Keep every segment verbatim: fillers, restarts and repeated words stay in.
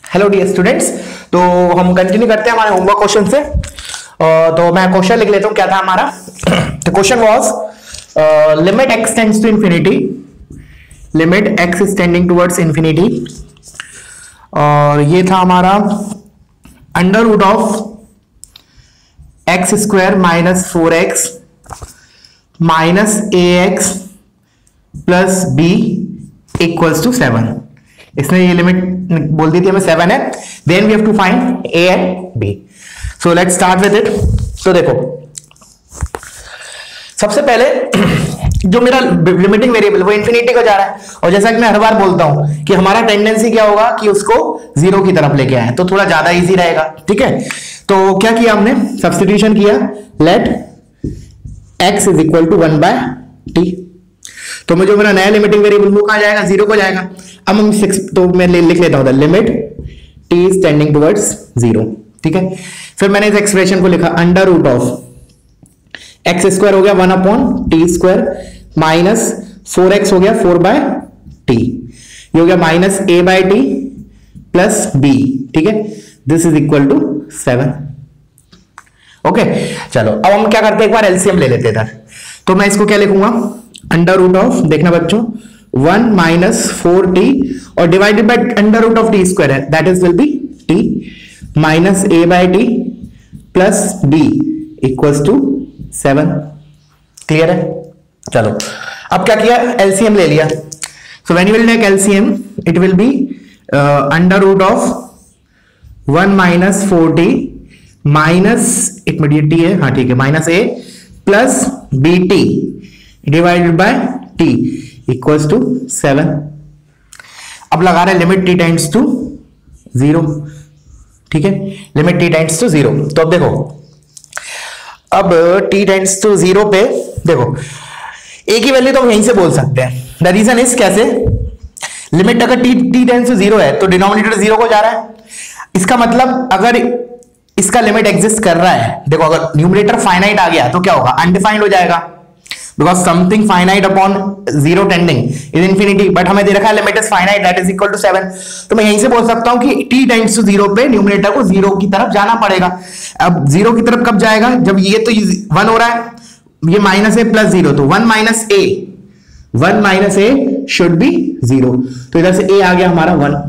Hello dear students, तो हम continue करते हैं हमारे होमवर्क क्वेश्चन से। तो मैं क्वेश्चन लिख लेता हूं, क्या था हमारा। तो question was limit x tends to infinity, limit x is tending towards infinity, और ये था हमारा under root of x square minus four x minus a x plus b equals to seven. इसने ये लिमिट बोल दी थी हमें सेवन है। Then we have to find a and b. So let's start with it. तो देखो, सबसे पहले जो मेरा लिमिटिंग वेरिएबल वो इंफिनिटी को जा रहा है, और जैसा कि मैं हर बार बोलता हूं कि हमारा टेंडेंसी क्या होगा कि उसको जीरो की तरफ लेके आए, तो थोड़ा ज्यादा इजी रहेगा। ठीक है, तो क्या किया हमने, सब्स्टिट्यूशन किया। Let x is equal to one by t. तो मुझे मेरा नया लिमिटिंग वेरिएबल वो कहां जाएगा, जीरो को जाएगा। अब हम सिक्स, तो मैं लिख लेता हूं limit t is tending towards zero. ठीक है, फिर मैंने इस एक्सप्रेशन को लिखा under root of x square हो गया one upon t square minus four x हो गया फोर बाय टी, ये हो गया minus a by t plus b. ठीक है, this is equal to seven. Okay, चलो अब हम क्या करते हैं, एक बार एलसीएम ले लेते हैं इधर। तो मैं इसको क्या लिखूंगा, अंडर रूट ऑफ, देखना बच्चों, वन माइनस फोर टी और divided by under root of t square है, that is will be t minus a by t plus b equals to seven. Clear है? चलो अब क्या किया, एलसीएम ले लिया। So when you will take LCM it will be under root of one minus four t minus immediate t है, हाँ ठीक है, minus a plus b t divided by T equals to seven. अब लगा रहे limit t tends to zero. ठीक है, limit t tends to zero. तो अब देखो, अब टी टेंड्स टू जीरो पे देखो, ए की वैल्यू तो हम यहीं से बोल सकते हैं। द रीजन इज कैसे, लिमिट अगर t t tends to zero है तो डिनोमिनेटर जीरो को जा रहा है। इसका मतलब अगर इसका लिमिट एग्जिस्ट कर रहा है, देखो अगर न्यूमरेटर फाइनाइट आ गया तो क्या होगा, अनडिफाइंड हो जाएगा, because something finite upon zero tending is infinity, but हमें दे रखा है limit is finite that is equal to seven. तो मैं यहीं से बोल सकता हूं कि t टेंड्स टू जीरो पे न्यूमरेटर को जीरो की तरफ जाना पड़ेगा। अब जीरो की तरफ कब जाएगा, जब ये तो वन हो रहा है, ये माइनस ए प्लस जीरो, तो one minus a, one minus a should be zero. तो इधर से ए आ गया हमारा वन।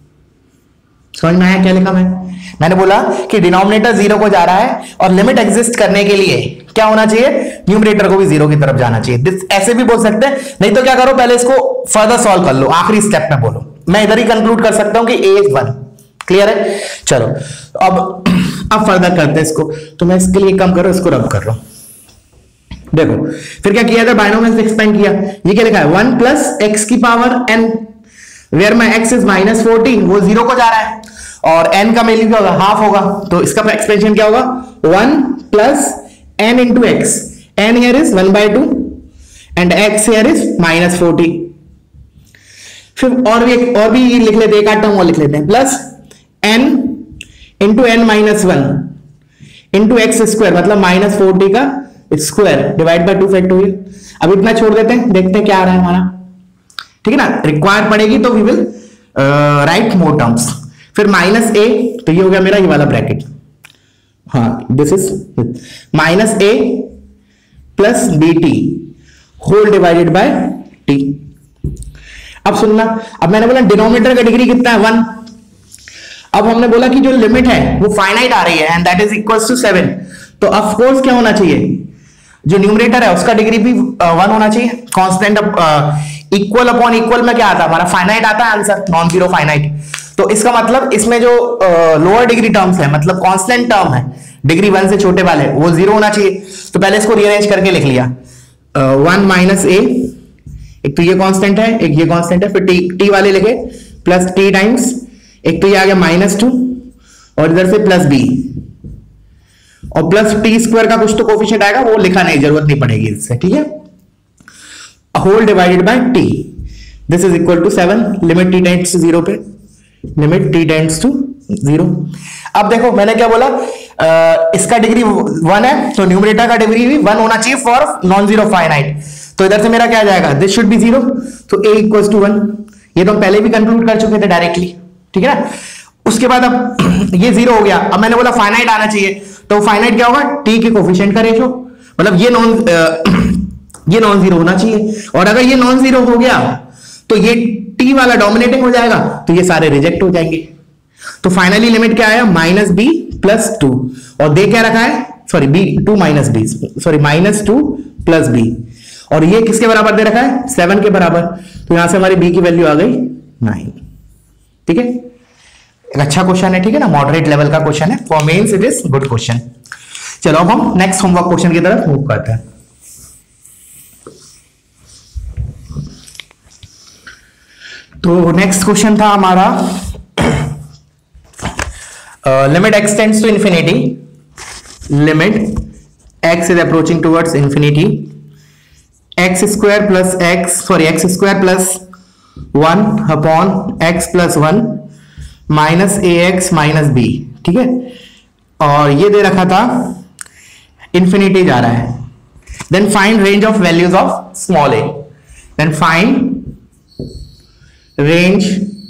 समझ में आया क्या लिखा मैं? मैंने बोला कि डिनोमिनेटर जीरो को जा रहा है और लिमिट एग्जिस्ट करने के लिए क्या होना चाहिए, न्यूमरेटर को भी जीरो की तरफ जाना चाहिए। दिस ऐसे भी बोल सकते हैं, नहीं तो क्या करो, पहले इसको फर्दर सॉल्व कर लो, आखिरी स्टेप में बोलो। मैं इधर ही कंक्लूड कर सकता हूं कि ए इज वन। क्लियर है? चलो अब अब फर्दर करते हैं इसको। तो मैं इसके लिए कम करो, इसको रब कर रहा हूं। देखो फिर क्या किया, बाइनोमियल से एक्सपेंड किया। ये क्या लिखा है, वन प्लस एक्स की power n, where my x is minus fourteen, वो जीरो को जा रहा है, और n का वैल्यू क्या होगा, हाफ होगा। तो इसका एक्सपेंशन क्या होगा, one plus n into x, n here is one by two and x here is minus forty. फिर और भी और भी लिख लेते हैं, एक आठ और लिख लेते हैं, plus n into n minus one into x square, मतलब माइनस फोर्टी का square divide by two factorial. अब इतना छोड़ देते हैं, देखते हैं क्या आ रहा है हमारा। ठीक है ना, रिक्वायर पड़ेगी तो we will write more terms. फिर माइनस ए, तो ये हो गया मेरा ये वाला ब्रैकेट, हाँ this is minus a plus b t whole divided by t. अब सुनना, अब मैंने बोला डिनोमिनेटर का डिग्री कितना है, वन। अब हमने बोला कि जो लिमिट है वो फाइनाइट आ रही है and that is equals to seven. तो ऑफ कोर्स क्या होना चाहिए, जो न्यूमरेटर है उसका डिग्री भी वन होना चाहिए। कांस्टेंट इक्वल अपॉन इक्वल में क्या आता है हमारा, फाइनाइट आता है आंसर, नॉन जीरो फाइनाइट। तो इसका मतलब इसमें जो लोअर डिग्री टर्म्स है, मतलब कांस्टेंट टर्म है डिग्री वन से छोटे वाले, वो जीरो होना चाहिए। तो पहले इसको रीअरेंज करके लिख लिया, वन माइनस ए, एक तो ये कांस्टेंट है, एक ये कांस्टेंट है, फिर टी टी वाले लिखे प्लस टी टाइम्स, एक तो ये आ गया माइनस टू और इधर से प्लस बी, और प्लस टी स्क्वायर का कुछ तो कोफिशिएंट आएगा, वो लिखा नहीं, जरूरत नहीं पड़ेगी इससे। ठीक है, whole divided by t, this is equal to seven. Limit t tends to zero पे, limit t tends to zero. अब देखो मैंने क्या बोला, आ, इसका डिग्री वन है तो न्यूमरेटर का डिग्री भी वन होना चाहिए फॉर नॉन जीरो फाइनाइट। तो इधर से मेरा क्या आ जाएगा, दिस शुड बी जीरो, तो ए इक्वल्स टू वन। ये तो हम पहले भी कंक्लूड कर चुके थे डायरेक्टली। ठीक है ना, उसके बाद अब ये जीरो हो गया, अब मैंने बोला फाइनाइट आना चाहिए, तो फाइनाइट क्या होगा, टी के कोफिशिएंट का रेशो, मतलब ये नॉन ये नॉन जीरो होना चाहिए, और अगर ये नॉन जीरो हो गया तो ये टी वाला डोमिनेटिंग हो जाएगा, तो ये सारे रिजेक्ट हो जाएंगे। तो फाइनली लिमिट क्या आया, माइनस बी प्लस टू, और दे क्या रखा है, sorry b two minus b, sorry minus two plus b, और ये किसके बराबर दे रखा है, सेवन के बराबर, तो यहां से हमारी बी की वैल्यू आ गई नाइन। ठीक है, एक अच्छा क्वेश्चन है, ठीक है ना, मॉडरेट लेवल का क्वेश्चन है, for mains it is good question. चलो अब हम नेक्स्ट होमवर्क क्वेश्चन की तरफ मूव करते हैं। तो नेक्स्ट क्वेश्चन था हमारा limit x tends to infinity, limit x is approaching towards infinity, x square plus x sorry x square plus one upon x plus one minus a x minus b. ठीक है, और ये दे रखा था infinity जा रहा है, then find range of values of small a, then find range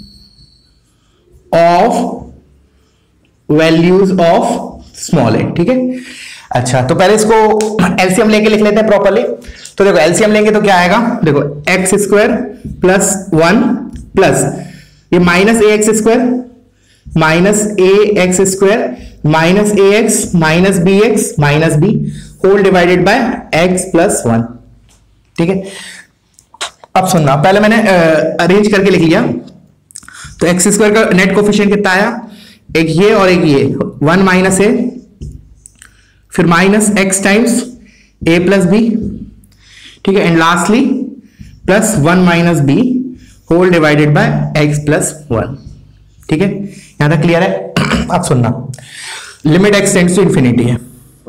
of values of small a. ठीक है, अच्छा तो पहले इसको एलसीएम लेके लिख लेते हैं प्रॉपर्ली। तो देखो एलसीएम लेंगे तो क्या आएगा, देखो x square plus one plus ये minus a x square minus a x square minus a x minus b x minus b whole divided by x plus one. ठीक है, अब सुनना, पहले मैंने अरेंज करके लिख लिया, तो एक्स स्क्वायर का नेट कोफिशिएंट कितना आया, एक ये और एक ये, वन माइनस ए, फिर minus x times a plus b. ठीक है, and lastly plus one minus b whole divided by x plus one. ठीक है, यहां तक क्लियर है। अब सुनना, limit x tends to infinity है।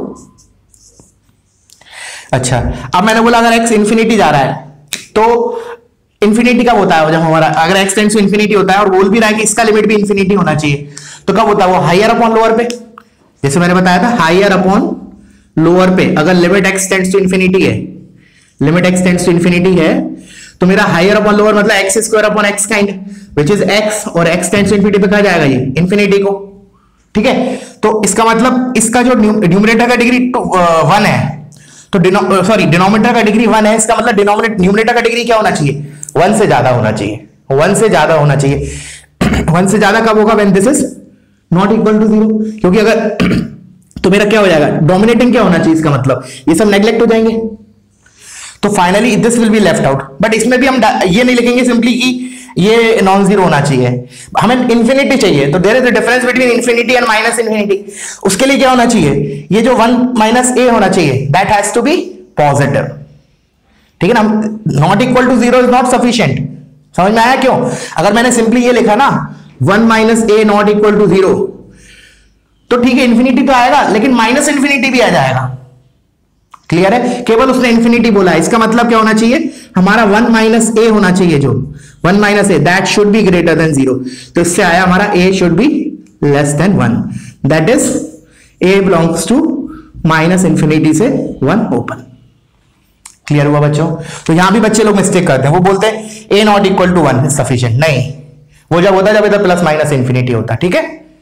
अच्छा, अब मैंने बोला अगर एक्स इंफिनिटी जा रहा है तो इंफिनिटी कब होता है, जब हमारा अगर एक्स टेंड्स टू इंफिनिटी होता है और बोल भी रहा है कि इसका लिमिट भी इंफिनिटी होना चाहिए, तो कब होता है वो, हायर अपॉन लोअर पे, जैसे मैंने बताया था हायर अपॉन लोअर पे। अगर limit x tends to infinity है, limit x tends to infinity है, तो मेरा हायर अपॉन लोअर मतलब x square upon x kind which is x, और एक्स टेंड्स टू इंफिनिटी पे कहा जाएगा ये इंफिनिटी को। ठीक है, तो इसका मतलब इसका जो न्यूमरेटर का डिग्री वन है, तो सॉरी डिनोमिनेटर का डिग्री वन है, इसका मतलब डिनोमिनेटर न्यूमरेटर का डिग्री क्या होना चाहिए, वन से ज्यादा होना चाहिए, वन से ज्यादा होना चाहिए। वन से ज्यादा कब होगा, when this is not equal to zero, क्योंकि अगर तो मेरा क्या हो जाएगा, डोमिनेटिंग क्या होना चाहिए, इसका मतलब ये सब नेग्लेक्ट हो जाएंगे, तो finally this will be left out. But इसमें भी हम ये नहीं लिखेंगे सिंपली कि ये नॉन जीरो होना चाहिए, हमें इंफिनिटी चाहिए, तो there is a difference between infinity and minus infinity. उसके लिए क्या होना चाहिए, ये जो वन माइनस ए होना चाहिए, that has to be positive. ठीक है ना, not equal to zero is not sufficient. समझ में आया क्यों, अगर मैंने सिंपली ये लिखा ना one minus a not equal to zero, तो ठीक है इंफिनिटी तो आएगा, लेकिन माइनस इंफिनिटी भी आ जाएगा। क्लियर है, केवल उसने इंफिनिटी बोला, इसका मतलब क्या होना चाहिए, हमारा वन माइनस ए होना चाहिए, जो one minus a that should be greater than zero. तो इससे आया हमारा a should be less than one, that is a belongs to minus infinity से वन ओपन। क्लियर हुआ बच्चों, तो यहां भी बच्चे लोग मिस्टेक करते हैं, वो बोलते हैं a not equal to one is sufficient, नहीं, वो जब होता है जब इधर प्लस माइनस इंफिनिटी होता है। ठीक है,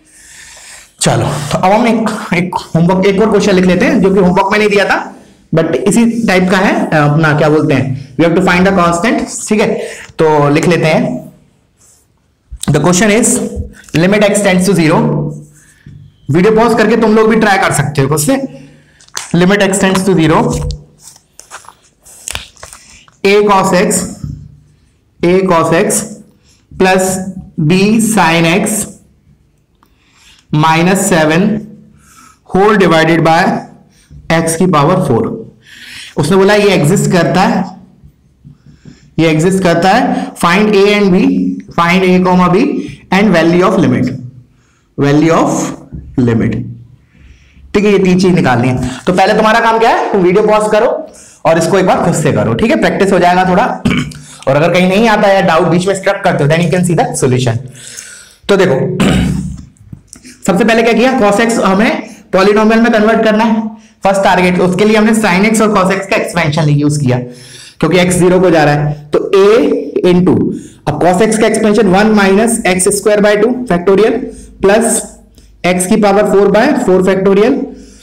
चलो तो अब हम एक एक होमवर्क एक और क्वेश्चन लिख लेते हैं, जो कि होमवर्क में नहीं दिया था बट इसी टाइप का है अपना, क्या बोलते हैं, we have to find the constant. ठीक है, तो लिख लेते हैं, the question is limit x tends to zero. Video pause करके तुम लोग भी ट्राई कर सकते हो उससे, limit x tends to zero, a cos x a cos x plus b sin x minus seven whole divided by x की power four. उसने बोला ये एग्जिस्ट करता है, ये एग्जिस्ट करता है, find a and b, find a comma b and value of limit, value of limit. ठीक है, ये तीन चीज निकालनी है। तो पहले तुम्हारा काम क्या है, तुम वीडियो पॉज करो और इसको एक बार खुद से करो। ठीक है, प्रैक्टिस हो जाएगा थोड़ा, और अगर कहीं नहीं आता है, डाउट बीच में स्ट्रक करते हो, then you can see the solution. तो देखो सबसे पहले क्या किया, cos x हमें पॉलिनोमियल में कन्वर्ट करना है, फर्स्ट टारगेट, तो उसके लिए हमने sin x और cos x का एक्सपेंशन यूज किया, क्योंकि x जीरो को जा रहा है, तो a इंटू अब cos x का expansion one minus x square by two factorial plus x की power four by four factorial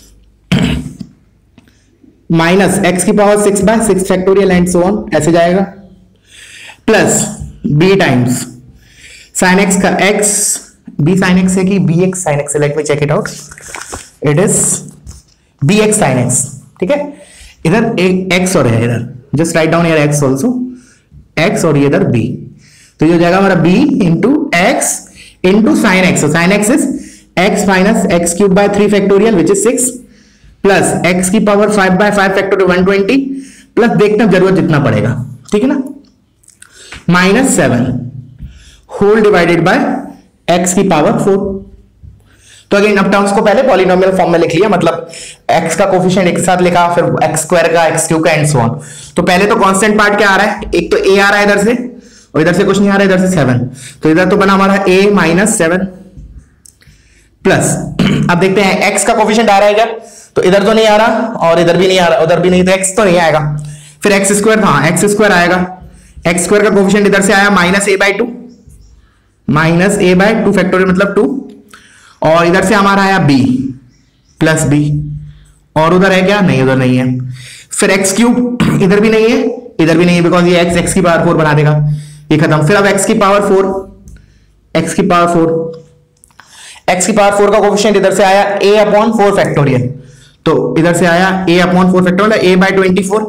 minus x की power six by six factorial and so on, ऐसे जाएगा, plus b times sine x का x, b sine x है कि b x sine x, let me check it out, it is b x sine x, ठीक है। इधर एक x और है, इधर just write down here x also, x और इधर बी, तो ये हो जाएगा हमारा b into x into sine x, sine x is x minus x cube by three factorial which is six plus x की power five by five factorial one twenty plus देखना जरूरत जितना पड़ेगा, ठीक है ना, minus seven whole divided by x की power four. तो अगेन अब टर्म्स को पहले पॉलिनोमियल फॉर्म में लिख लिया, मतलब x का कोफिशिएंट एक साथ लिखा, फिर एक्स स्क्वायर का, एक्स क्यूब का एंड सो ऑन। तो पहले तो कांस्टेंट पार्ट क्या आ रहा है, एक तो a आ रहा है इधर से और इधर से कुछ नहीं आ रहा है, इधर से सेवन, तो इधर तो बना हमारा a माइनस सेवन प्लस अब देखते हैं x का कोफिशिएंट आ रहा है क्या, तो इधर तो नहीं आ रहा और इधर भी नहीं आ रहा, उधर भी नहीं, तो x तो नहीं आएगा, फिर एक्स स्क्वायर, हाँ एक्स स्क्वायर आएगा, एक्स स्क्वायर का कोफिशिएंट इधर से आया minus a by two, minus a by two factorial मतलब टू, और इधर से हमारा आया b प्लस बी, और उधर है क्या, नहीं उधर नहीं है, फिर एक्स क्यूब इधर भी नहीं है, इधर भी नहीं है, बिकॉज ये x x की पावर फोर बना देगा, ये खत्म, फिर अब x की पावर फोर, x की पावर फोर, x की पावर फोर का कोफिशिएंट इधर से आया a अपॉन फोर फैक्टोरियल, तो इधर से आया a upon four factorial a by twenty four,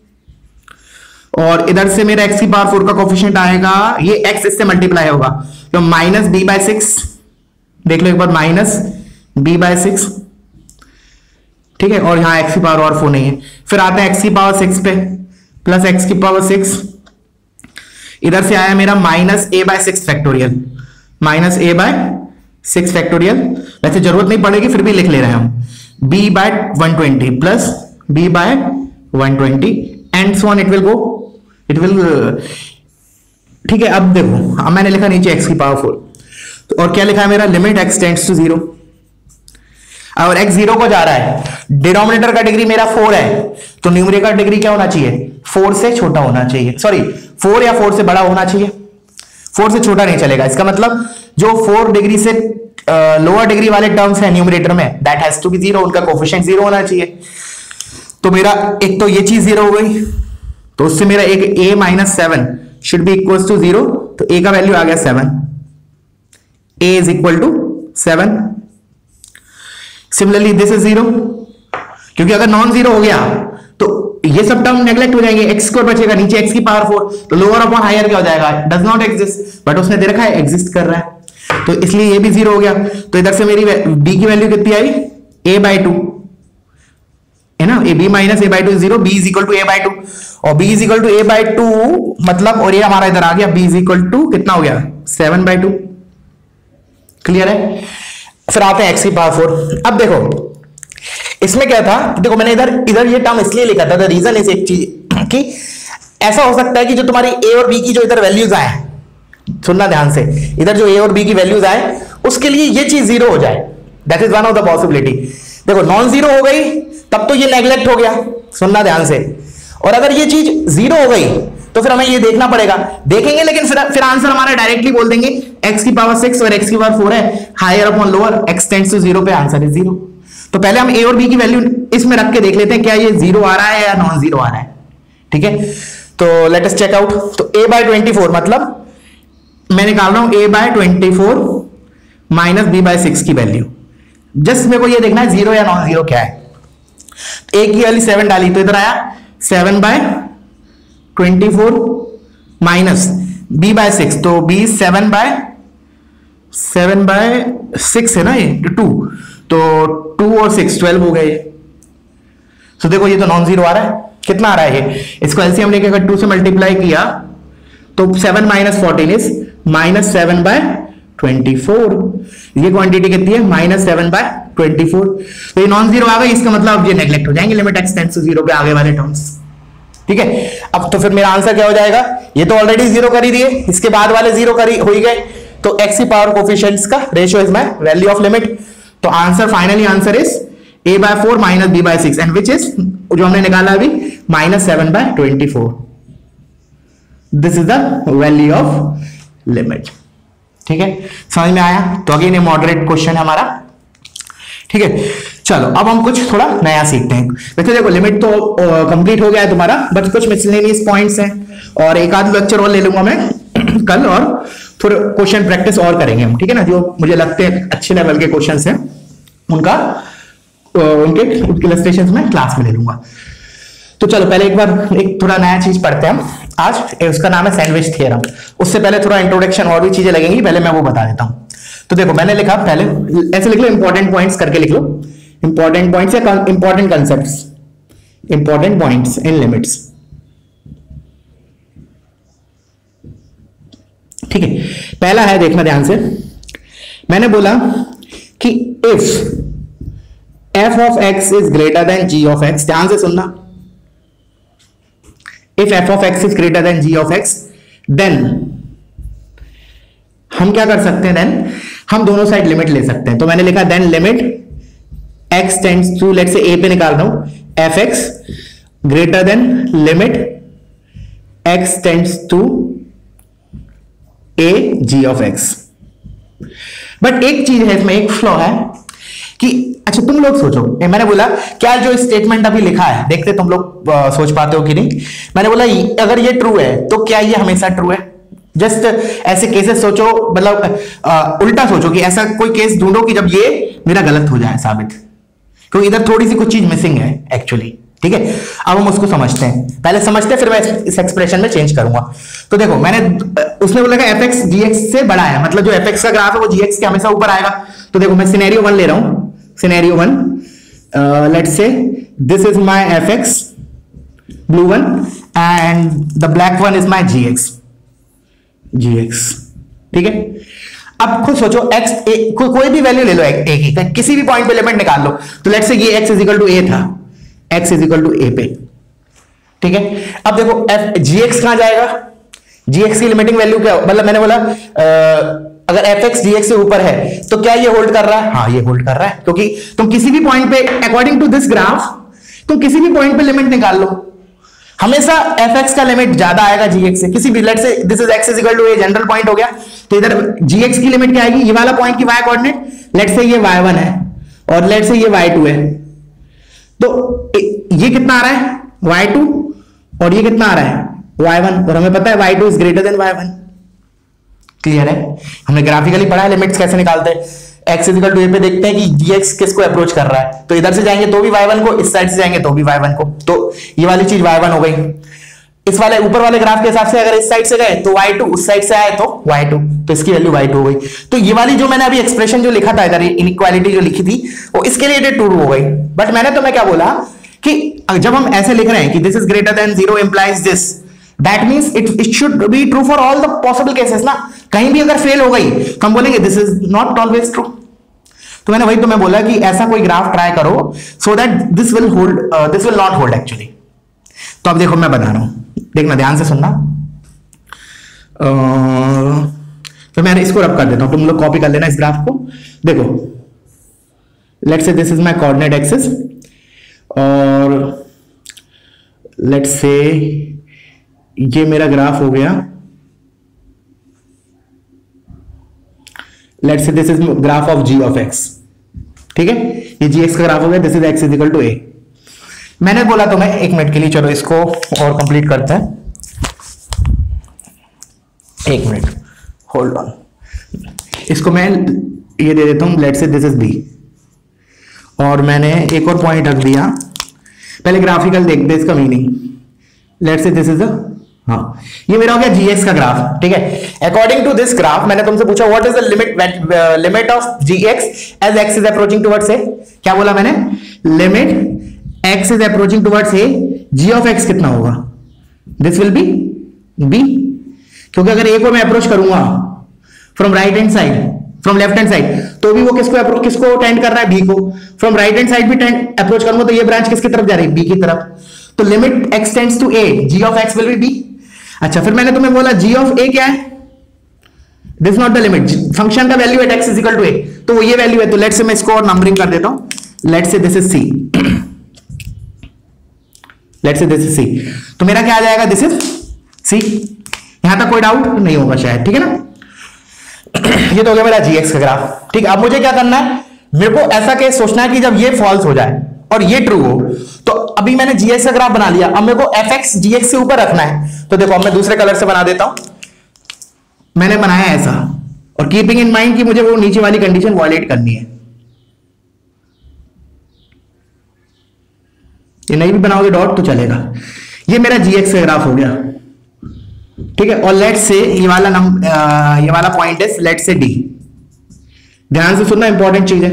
और इधर से मेरा x की पावर फोर का कोफिशिएंट आएगा, ये x इससे मल्टीप्लाई होगा, तो माइनस बी बाई सिक्स, देख लो एक बार, माइनस बी बाय सिक्स, ठीक है, और यहां एक्स की पावर और फोर नहीं है, फिर आते हैं एक्स की पावर सिक्स पे प्लस एक्स की पावर सिक्स, इधर से आया मेरा minus a by six factorial, minus a by six factorial, वैसे जरूरत नहीं पड़ेगी फिर भी लिख ले रहे हैं हम, b by one twenty plus b by one twenty and so on, it will go, it will, ठीक है। अब देखो, अब मैंने लिखा नीचे एक्स की पावर फोर, और क्या लिखा है मेरा, limit x tends to zero, और x जीरो को जा रहा है, डिनोमिनेटर का डिग्री मेरा फोर है, तो न्यूमरेटर का डिग्री क्या होना चाहिए, फोर से छोटा होना चाहिए, सॉरी फोर या फोर से बड़ा होना चाहिए, फोर से छोटा नहीं चलेगा, इसका मतलब जो फोर डिग्री से लोअर डिग्री वाले टर्म्स हैं न्यूमरेटर में, that has to be zero, उनका कोफिशिएंट जीरो होना चाहिए। तो मेरा एक तो ये चीज जीरो हो गई, तो उससे मेरा एक a minus seven should be equal to zero, तो a का वैल्यू आ गया seven, a is equal to seven. Similarly this is zero, क्योंकि अगर नॉन जीरो हो गया तो ये सब टर्म नेग्लेक्ट हो जाएंगे, एक्स स्क्वायर बचेगा, नीचे x की पावर फोर, तो लोअर अपॉन हायर क्या हो जाएगा, डज नॉट एग्जिस्ट, बट उसने दे रखा है एग्जिस्ट कर रहा है, तो इसलिए ये भी जीरो हो गया। तो इधर से मेरी b की वैल्यू कितनी आई, a बाई टू है ना, a b minus a by two zero, b is equal to a by two, और b is equal to a by two मतलब, और ये हमारा इधर आ गया b इज इक्वल टू कितना हो गया, सेवन बाई टू, क्लियर है। फिर आते हैं x की पावर फोर। अब देखो इसमें क्या था, देखो मैंने इधर इधर ये टर्म इसलिए लिखा था, द रीजन इज एक चीज कि ऐसा हो सकता है कि जो तुम्हारी a और b की जो इधर वैल्यूज आए, सुनना ध्यान से, इधर जो a और b की वैल्यूज आए उसके लिए ये चीज जीरो हो जाए, that is one of the possibility. देखो नॉन जीरो हो गई तब तो ये नेग्लेक्ट हो गया, सुनना ध्यान से, और अगर ये चीज जीरो हो गई तो फिर हमें ये देखना पड़ेगा, देखेंगे लेकिन फिर फिर आंसर हमारा डायरेक्टली बोल देंगे, x की पावर सिक्स और x की पावर फोर है, higher upon lower, x tends to zero पे आंसर इज जीरो। तो पहले हम a और b की वैल्यू इसमें रख के देख लेते हैं क्या ये जीरो आ रहा है या नॉन जीरो आ रहा है, ठीक है। तो लेट अस चेक आउट, तो a बाय ट्वेंटी फोर मतलब मैं निकाल रहा हूं a by twenty four minus b by six की वैल्यू, जस्ट मेरे को ये देखना है जीरो या नॉन जीरो क्या है। a की वैल्यू सेवन डाली तो इधर आया seven by twenty four minus b by six, तो b seven by seven by six है ना, ये टू, तो टू और सिक्स ट्वेल्व हो गए। तो देखो ये तो नॉन जीरो आ रहा है, कितना आ रहा है ये, इसको एलसीएम लेके अगर टू से मल्टीप्लाई किया तो seven minus fourteen is minus seven by twenty four, ये क्वांटिटी कितनी है, minus seven by twenty four, तो ये नॉन जीरो आ गई, इसका मतलब ये नेग्लेक्ट हो जाएंगे, limit x tends to zero पे आगे वाले टर्म्स, ठीक है। अब तो फिर मेरा आंसर क्या हो जाएगा, ये तो ऑलरेडी जीरो कर ही दिए, इसके बाद वाले जीरो कर ही हो ही गए, तो x की पावर कोफिशिएंट्स का ratio is my value of limit, तो answer finally answer is a by four minus b by six, and which is जो हमने निकाला अभी minus seven by twenty four, this is the value of limit, ठीक है, समझ में आया? तो अगेन ये मॉडरेट क्वेश्चन है हमारा, ठीक है। चलो अब हम कुछ थोड़ा नया सीखते हैं। वैसे देखो लिमिट तो कंप्लीट हो गया है तुम्हारा, बट कुछ मिसलेनियस पॉइंट्स हैं और एक आध लेक्चर और ले लूंगा मैं कल, और थोड़े क्वेश्चन प्रैक्टिस और करेंगे हम, ठीक है ना। जो मुझे लगते हैं अच्छे लेवल के क्वेश्चंस हैं उनका उनके इलस्ट्रेशंस में क्लास में ले लूंगा। तो चलो पहले एक बार एक थोड़ा नया चीज पढ़ते हैं हम आज, उसका नाम है सैंडविच थ्योरम। उससे पहले थोड़ा इंट्रोडक्शन और भी चीजें लगेंगी, पहले मैं वो बता देता हूं। तो देखो मैंने लिखा, पहले ऐसे लिख लो, इंपॉर्टेंट पॉइंट्स करके लिख लो, इंपॉर्टेंट पॉइंट्स या important concepts, important points in limits, ठीक है। पहला है, देखना ध्यान से, मैंने बोला कि if f of x is greater than g of x, ध्यान से सुनना, if f of x is greater than g of x, then हम क्या कर सकते हैं, देन हम दोनों साइड लिमिट ले सकते हैं। तो मैंने लिखा then limit x tends to, let's say a पे निकाल रहा हूं, fx greater than limit x tends to a g of x। But एक चीज है इसमें, एक फ्लॉ है कि अच्छा तुम लोग सोचो, मैंने बोला क्या जो स्टेटमेंट अभी लिखा है, देखते तुम लोग सोच पाते हो कि नहीं। मैंने बोला अगर ये ट्रू है तो क्या ये हमेशा ट्रू है? जस्ट ऐसे केसेस सोचो, मतलब उल्टा सोचो कि ऐसा कोई केस ढूंढो कि जब ये मेरा गलत हो जाए साबित, क्योंकि इधर थोड़ी सी कुछ चीज मिसिंग है एक्चुअली, ठीक है। अब हम उसको समझते हैं, पहले समझते हैं फिर मैं इस एक्सप्रेशन में चेंज करूंगा। तो देखो मैंने, उसने बोला एफ एक्स जी एक्स से बड़ा है, मतलब जो एफ एक्स का ग्राफ है वो जी एक्स के हमेशा ऊपर आएगा। तो देखो मैं सिनेरियो वन ले रहा हूं, scenario one, let's say this is my f x blue one and the black one is my g x, g x, ठीक है। अब खुद सोचो x ए, को, कोई भी वैल्यू ले लो एक ही, किसी भी पॉइंट पे लिमिट निकाल लो। तो लेट्स से ये x is equal to a था, x is equal to a पे, ठीक है। अब देखो f gx कहां जाएगा, gx की लिमिटिंग वैल्यू क्या, मतलब मैंने बोला आ, अगर fx gx से ऊपर है तो क्या ये होल्ड कर रहा है? हाँ ये होल्ड कर रहा है, क्योंकि तुम किसी भी पॉइंट पे अकॉर्डिंग टू दिस ग्राफ तुम किसी भी पॉइंट पे लिमिट निकाल लो, हमेशा fx का लिमिट ज्यादा आएगा gx से, किसी भी, let's say this is x is equal to a, general point हो गया। तो इधर gx की लिमिट क्या आएगी, ये वाला पॉइंट की y कोऑर्डिनेट, लेट्स से ये वाई वन है और लेट्स से ये वाई टू है, तो ये कितना आ रहा है वाई टू और ये कितना आ रहा है वाई वन, और हमें पता है y two is greater than y one. Clear है? हमने ग्राफिकली पढ़ा है लिमिट्स कैसे निकालते हैं। x is equal to a पे देखते हैं कि gx किसको अप्रोच कर रहा है, तो इधर से जाएंगे तो भी वाई वन को, इस साइड से जाएंगे तो भी वाई वन को, तो ये वाली चीज वाई वन हो गई। इस वाले ऊपर वाले ग्राफ के हिसाब से अगर इस साइड से गए तो वाई टू, उस साइड से आए तो वाई टू, तो इसकी वैल्यू वाई टू हो गई। तो ये वाली जो मैंने अभी एक्सप्रेशन जो लिखा था इधर, इनइक्वालिटी जो लिखी थी वो इसके लिए ट्रू हो गई। बट मैंने तुम्हें क्या बोला कि जब हम ऐसे लिख रहे हैं कि this is greater than zero implies this, that means it it should be true for all the possible cases ना। कहीं भी अगर फेल हो गई तो हम बोलेंगे this is not always true. तो मैंने वही तुम्हें बोला कि ऐसा कोई ग्राफ ट्राई करो so that this will hold, this will not hold actually. तो अब देखो मैं बता रहा हूं, देखना ध्यान से सुनना। uh, तो मैंने इसको रब कर देता हूं, तुम लोग कॉपी कर लेना इस ग्राफ को। देखो let's say this is my coordinate axis और लेट्स से ये मेरा ग्राफ हो गया, let's say this is graph of g of x, ठीक है। ये gx का ग्राफ हो गया, this is x is equal to a। मैंने बोला तो मैं एक मिनट के लिए, चलो इसको और कंप्लीट करते हैं, एक मिनट होल्ड ऑन। इसको मैं ये दे देता हूं, let's say this is b, और मैंने एक और पॉइंट रख दिया। पहले ग्राफिकल देख दे इसका meaning, let's say this is the, हाँ ये मेरा हो गया gx का ग्राफ, ठीक है। अकॉर्डिंग टू दिस ग्राफ मैंने तुमसे पूछा what is the limit limit of gx as x is approaching towards a। क्या बोला मैंने, limit x is approaching towards a, g of x कितना होगा, दिस विल बी b, क्योंकि अगर a को मैं अप्रोच करूंगा from right hand side, from left hand side, तो भी वो किसको अप्रोच, किसको टेंड कर रहा है, b को। फ्रॉम राइट हैंड साइड भी टेंड अप्रोच करूंगा तो ये ब्रांच किसकी तरफ जा रही है, b की तरफ। तो limit x tends to a, g of x will be b। अच्छा फिर मैंने तुम्हें बोला g ऑफ a क्या है, this not the limit, function का value at x is equal to a, तो वो ये वैल्यू है। तो लेट्स से मैं इसको और नंबरिंग कर देता हूं, let's say this is c, let's say this is c, तो मेरा क्या आ जाएगा, दिस इज c। यहां तक कोई डाउट नहीं होगा शायद, ठीक है ना। ये तो हो गया मेरा जीएक्स का ग्राफ। ठीक, अब मुझे क्या करना है, मेरे को ऐसा केस सोचना है कि जब ये फॉल्स हो जाए और ये ट्रू हो, तो अभी मैंने जीएक्स का ग्राफ बना लिया, अब मेरे को एफ एक्स जीएक्स से ऊपर रखना है। तो देखो अब मैं दूसरे कलर से बना देता हूं, मैंने बनाया ऐसा, और कीपिंग इन माइंड कि मुझे वो नीचे वाली कंडीशन वॉयलेट करनी है। ये नहीं भी बनाओगे डॉट तो चलेगा। ये मेरा जीएक्स का ग्राफ हो गया। ठीक है, और लेट से ये वाला नंबर, ये वाला पॉइंट है लेट से डी। ध्यान से सुनना, इंपॉर्टेंट चीज है।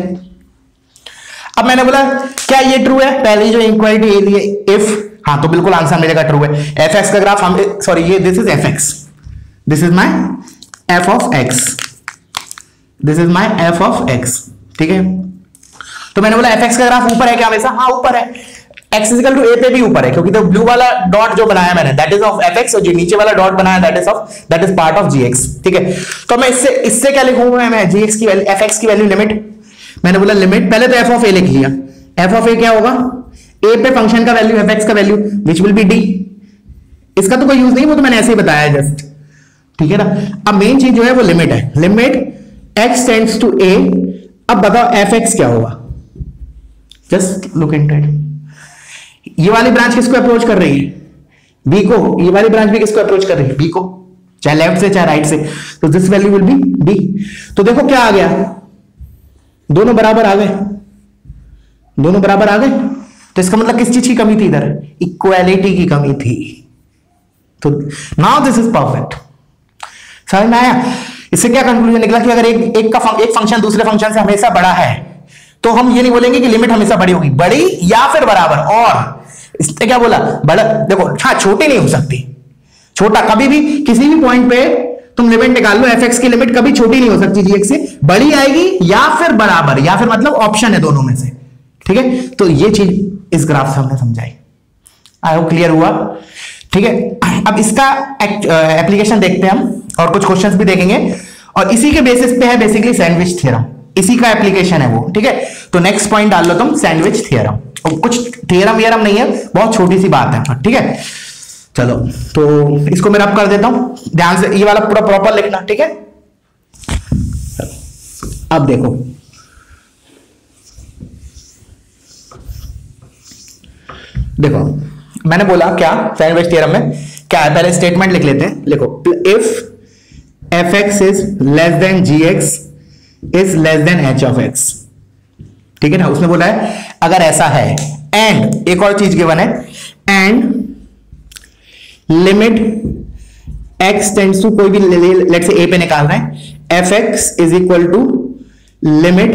अब मैंने बोला क्या ये ट्रू है, पहले जो इंक्वायरी ये लिए इफ, हाँ तो बिल्कुल आंसर मेरे का ट्रू है। एफ एक्स का ग्राफ हम, सॉरी ये this is f x, this is my f of x, this is my f of x. ठीक है, तो मैंने बोला एफ एक्स का ग्राफ ऊपर है क्या हमेशा, हाँ ऊपर है। x इजिकल टू ए पे भी ऊपर है, क्योंकि तो ब्लू वाला डॉट जो बनाया मैंने that is of f x, और जो नीचे वाला डॉट बनाया that is of that is part of g x. ठीक है, तो मैं इससे इससे क्या लिखूंगा, मैं जीएक्स की वैल्यू, एफ एक्स की वैल्यू लिमिट, मैंने बोला लिमिट, पहले तो एफ ऑफ ए लिख लिया। एफ ऑफ ए क्या होगा, ए पे फंक्शन का वैल्यू एफ एक्स का value which will be d. इसका तो कोई यूज नहीं, वो तो मैंने ऐसे ही बताया जस्ट। ठीक है ना, अब मेन चीज जो है वो लिमिट है, limit x tends to a। अब बताओ एफ एक्स क्या होगा, जस्ट लुक इनटू इट। ये वाली ब्रांच किसको अप्रोच कर रही है, b को, ये वाली ब्रांच भी किसको अप्रोच कर रही है, b को, चाहे लेफ्ट से चाहे राइट से, तो this value will be b। तो देखो क्या आ गया, दोनों बराबर आ गए, दोनों बराबर आ गए। तो इसका मतलब किस चीज की कमी थी इधर, इक्वालिटी की कमी थी। तो नाउ दिस इज परफेक्ट। समझ में आया? इससे क्या कंक्लूजन निकला कि अगर एक एक का फं, एक फंक्शन दूसरे फंक्शन से हमेशा बड़ा है, तो हम ये नहीं बोलेंगे कि लिमिट हमेशा बड़ी होगी, बड़ी या फिर बराबर। और इसने क्या बोला, बड़ा, देखो हाँ छोटी नहीं हो सकती, छोटा कभी भी किसी भी पॉइंट पे तुम लिमिट निकाल लो, एफ एक्स की लिमिट कभी छोटी नहीं हो सकती जीएक्स से, बड़ी आएगी या फिर बराबर, या फिर मतलब ऑप्शन है दोनों में से। ठीक है, तो ये चीज इस ग्राफ से हमने समझाई। आई होप क्लियर हुआ। ठीक है, अब इसका एप्लीकेशन देखते हैं हम, और कुछ क्वेश्चंस भी देखेंगे, और इसी के बेसिस पे है बेसिकली सैंडविच थ्योरम, इसी का एप्लीकेशन है वो। ठीक है, तो नेक्स्ट पॉइंट डाल लो तुम, सैंडविच थ्योरम। और कुछ थ्योरम थ्योरम नहीं है, बहुत छोटी सी बात है। ठीक है, चलो तो इसको मैं रब कर देता हूं, ध्यान से ये वाला पूरा प्रॉपर लिखना। ठीक है, अब देखो देखो मैंने बोला क्या सैंडविच थ्योरम में क्या है, पहले स्टेटमेंट लिख लेते हैं। लिखो, if f x is less than g x is less than h of x. ठीक है ना, उसने बोला है अगर ऐसा है, एंड एक और चीज गिवन है, and limit x tends to, कोई भी लेट से a पे निकाल रहे हैं, f x is equal to limit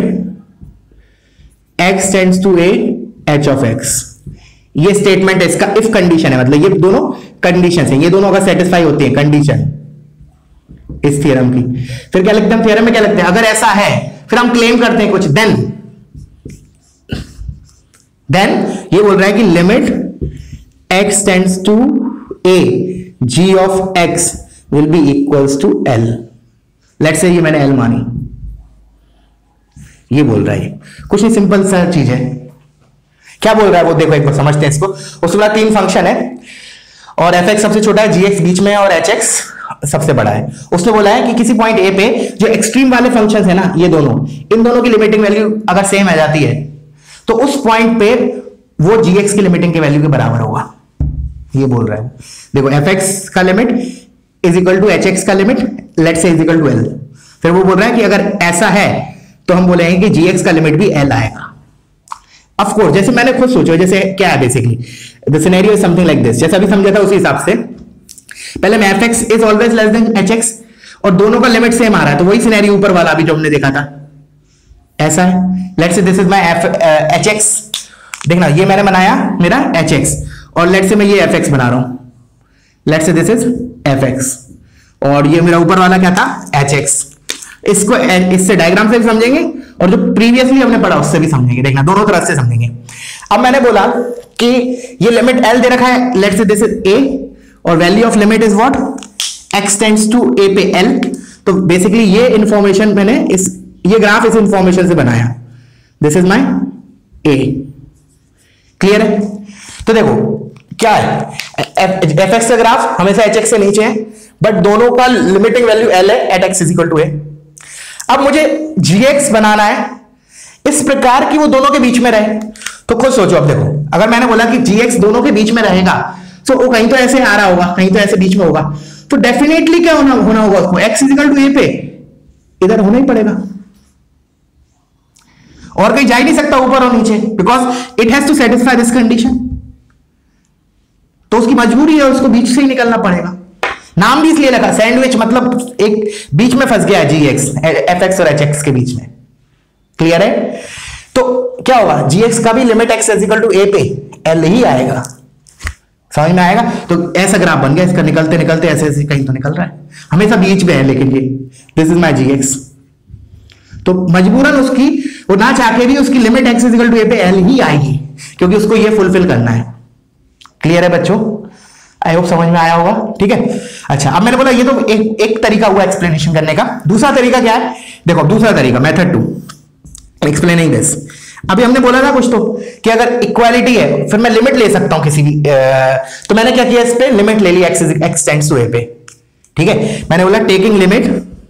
x tends to a h of x। ये स्टेटमेंट है, इसका इफ कंडीशन है, मतलब ये दोनों कंडीशन है, ये दोनों अगर सेटिस्फाई होती है कंडीशन इस थ्योरम की, फिर क्या लिखते हैं थ्योरम में, क्या लिखते हैं, अगर ऐसा है फिर हम क्लेम करते हैं कुछ, देन देन ये बोल रहा है कि limit x tends to a g of x will be equals to l। Let's say ये मैंने l मानी, ये बोल रहा है, कुछ नहीं, सिंपल सा चीज है। क्या बोल रहा है वो देखो एक बार समझते हैं इसको। उसके बाद तीन फंक्शन है और एफ एक्स सबसे छोटा है, जी एक्स बीच में और एच एक्स सबसे बड़ा है। उसने बोला है कि किसी पॉइंट ए पे जो एक्सट्रीम वाले फंक्शंस है ना, ये दोनों, इन दोनों की लिमिटिंग वैल्यू अगर सेम आ जाती है तो उस पॉइंट पे वो जी एक्स की लिमिटिंग की वैल्यू के बराबर होगा, ये बोल रहा है। देखो एफ एक्स का limit is equal to h x का limit, let say is equal to l. फिर वो बोल रहा है कि अगर ऐसा है तो हम बोलेंगे कि जी एक्स का लिमिट भी एल आएगा। ऑफ कोर्स जैसे मैंने खुद सोचा, जैसे क्या है basically the scenario is something like this, जैसा भी समझा था उसी हिसाब से। पहले में f x is always less than h x और दोनों का लिमिट सेम आ रहा है, तो वही सिनेरियो ऊपर वाला अभी जो हमने देखा था ऐसा है। Let's say this is my f h x, देखना ये मैंने बनाया मेरा एच एक्स, और लेट्स से मैं ये एफ एक्स बना रहा हूं, let's say this is f x, और ये मेरा ऊपर वाला क्या था एच एक्स। इसको इससे डायग्राम से भी समझेंगे और जो प्रीवियसली हमने पढ़ा उससे भी समझेंगे, देखना दोनों तरह से समझेंगे। अब मैंने बोला कि ये लिमिट एल दे रखा है, let's say this is a और value of limit is what, x tends to a पे एल। तो बेसिकली ये इंफॉर्मेशन मैंने इस ये ग्राफ इस इंफॉर्मेशन से बनाया, this is my a. Clear है? तो देखो क्या है, एफ एक्स का ग्राफ हमेशा एच एक्स से नीचे है, बट दोनों का लिमिटिंग वैल्यू एल है at x is equal to a. अब मुझे gx बनाना है इस प्रकार की वो दोनों के बीच में रहे। तो खुद सोचो, अब देखो अगर मैंने बोला कि gx दोनों के बीच में रहेगा तो वो कहीं तो ऐसे आ रहा होगा, कहीं तो ऐसे बीच में होगा, तो डेफिनेटली क्या होना होना होगा उसको x is equal to a पे इधर होना ही पड़ेगा, और कहीं जा ही नहीं सकता ऊपर और नीचे, because it has to satisfy this condition. तो उसकी मजबूरी है, उसको बीच से ही निकलना पड़ेगा। नाम भी इसलिए लगा सैंडविच, मतलब एक बीच में फंस गया जी एक्स, एफ एक्स और एच एक्स के बीच में। क्लियर है? तो क्या होगा, जी एक्स का भी limit x is equal to a पे एल ही आएगा। समझ में आएगा? तो ऐसा ग्राफ बन गया इसका, निकलते निकलते ऐसे ऐसे कहीं तो निकल रहा है, हमेशा बीच में है, लेकिन ये this is my g x. तो मजबूरन उसकी वो ना चाह के भी उसकी limit x is equal to a पे एल ही आएगी, क्योंकि उसको ये फुलफिल करना है। क्लियर है बच्चों? आई होप समझ में आया होगा। ठीक है, अच्छा अब मैंने बोला ये तो एक एक तरीका हुआ एक्सप्लेनेशन करने का। दूसरा तरीका क्या है? देखो दूसरा तरीका, मेथड टू, एक्सप्लेनिंग दिस। अभी हमने बोला था कुछ तो कि अगर इक्वालिटी है फिर मैं लिमिट ले सकता हूं किसी भी, तो मैंने क्या किया, इस पे लिमिट ले ली x x tends to a पे। ठीक है, मैंने बोला taking limit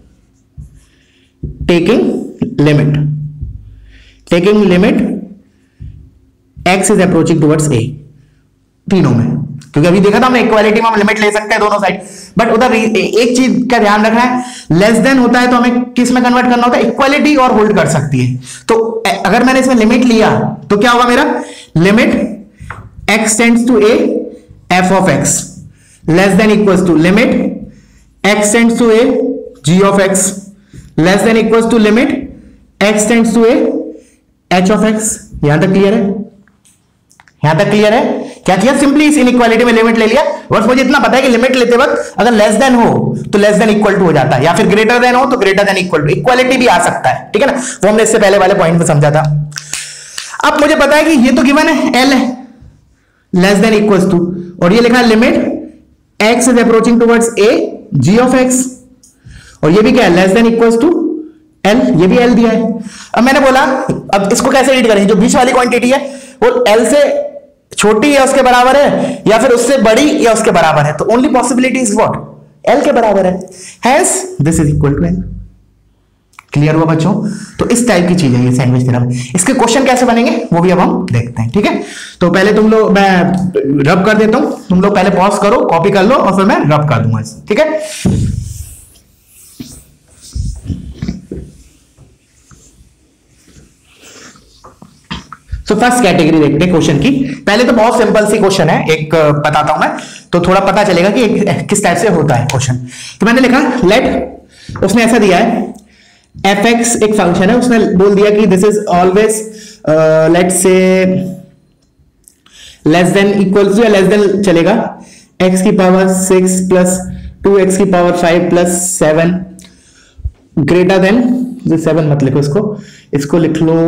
taking limit taking limit x is approaching towards a, तीनों में, क्योंकि अभी देखा था हमने इक्वालिटी में हम लिमिट ले सकते हैं दोनों साइड, बट उधर एक चीज का ध्यान रखना है, लेस देन होता है तो हमें किस में कन्वर्ट करना होता है, इक्वालिटी और होल्ड कर सकती है। तो अगर मैंने इसमें लिमिट लिया तो क्या होगा मेरा, limit x tends to a f of x less than equals to limit x tends to a g of x less than equals to limit x tends to a h of x। यहां तक clear है? यहां तक clear है? क्या किया, simply इस inequality में लिमिट ले लिया। बस मुझे इतना पता है कि लिमिट लेते वक्त अगर लेस देन हो तो लेस देन इक्वल टू हो जाता है, या फिर ग्रेटर देन हो तो greater than equal to, equality भी आ सकता है। ठीक है ना, वो हमने इससे पहले वाले पॉइंट में समझा था। अब मुझे पता है कि ये तो गिवन है एल है लेस देन इक्वल टू, और ये लिखा है limit x is approaching towards a g of x, और ये भी क्या है, less than equal to l, ये भी एल दिया है। अब मैंने बोला अब इसको कैसे रीड करें, जो बीच वाली क्वांटिटी है वो एल से छोटी या उसके बराबर है, या फिर उससे बड़ी या उसके बराबर है, तो only possibility is what, l के बराबर है, hence this is equal to l. Clear हुआ बच्चों? तो इस टाइप की चीज है ये सैंडविच थ्योरम। इसके क्वेश्चन कैसे बनेंगे वो भी अब हम देखते हैं। ठीक है, तो पहले तुम लोग, मैं रब कर देता हूं, तुम लोग पहले पॉज करो, कॉपी कर लो, और फिर मैं रब कर दूंगा इसे। ठीक है, तो फर्स्ट कैटेगरी देखते हैं क्वेश्चन की। पहले तो बहुत सिंपल सी क्वेश्चन है, एक बताता हूं मैं, तो थोड़ा पता चलेगा कि एक, किस टाइप से होता है क्वेश्चन। तो मैंने लिखा लेट, उसने ऐसा दिया है एफ एक्स एक फंक्शन है, उसने बोल दिया कि this is always let say less than equal to या लेस देन चलेगा एक्स की power six plus two x की power five plus seven greater than, seven मत लिखो इसको, इसको लिख लो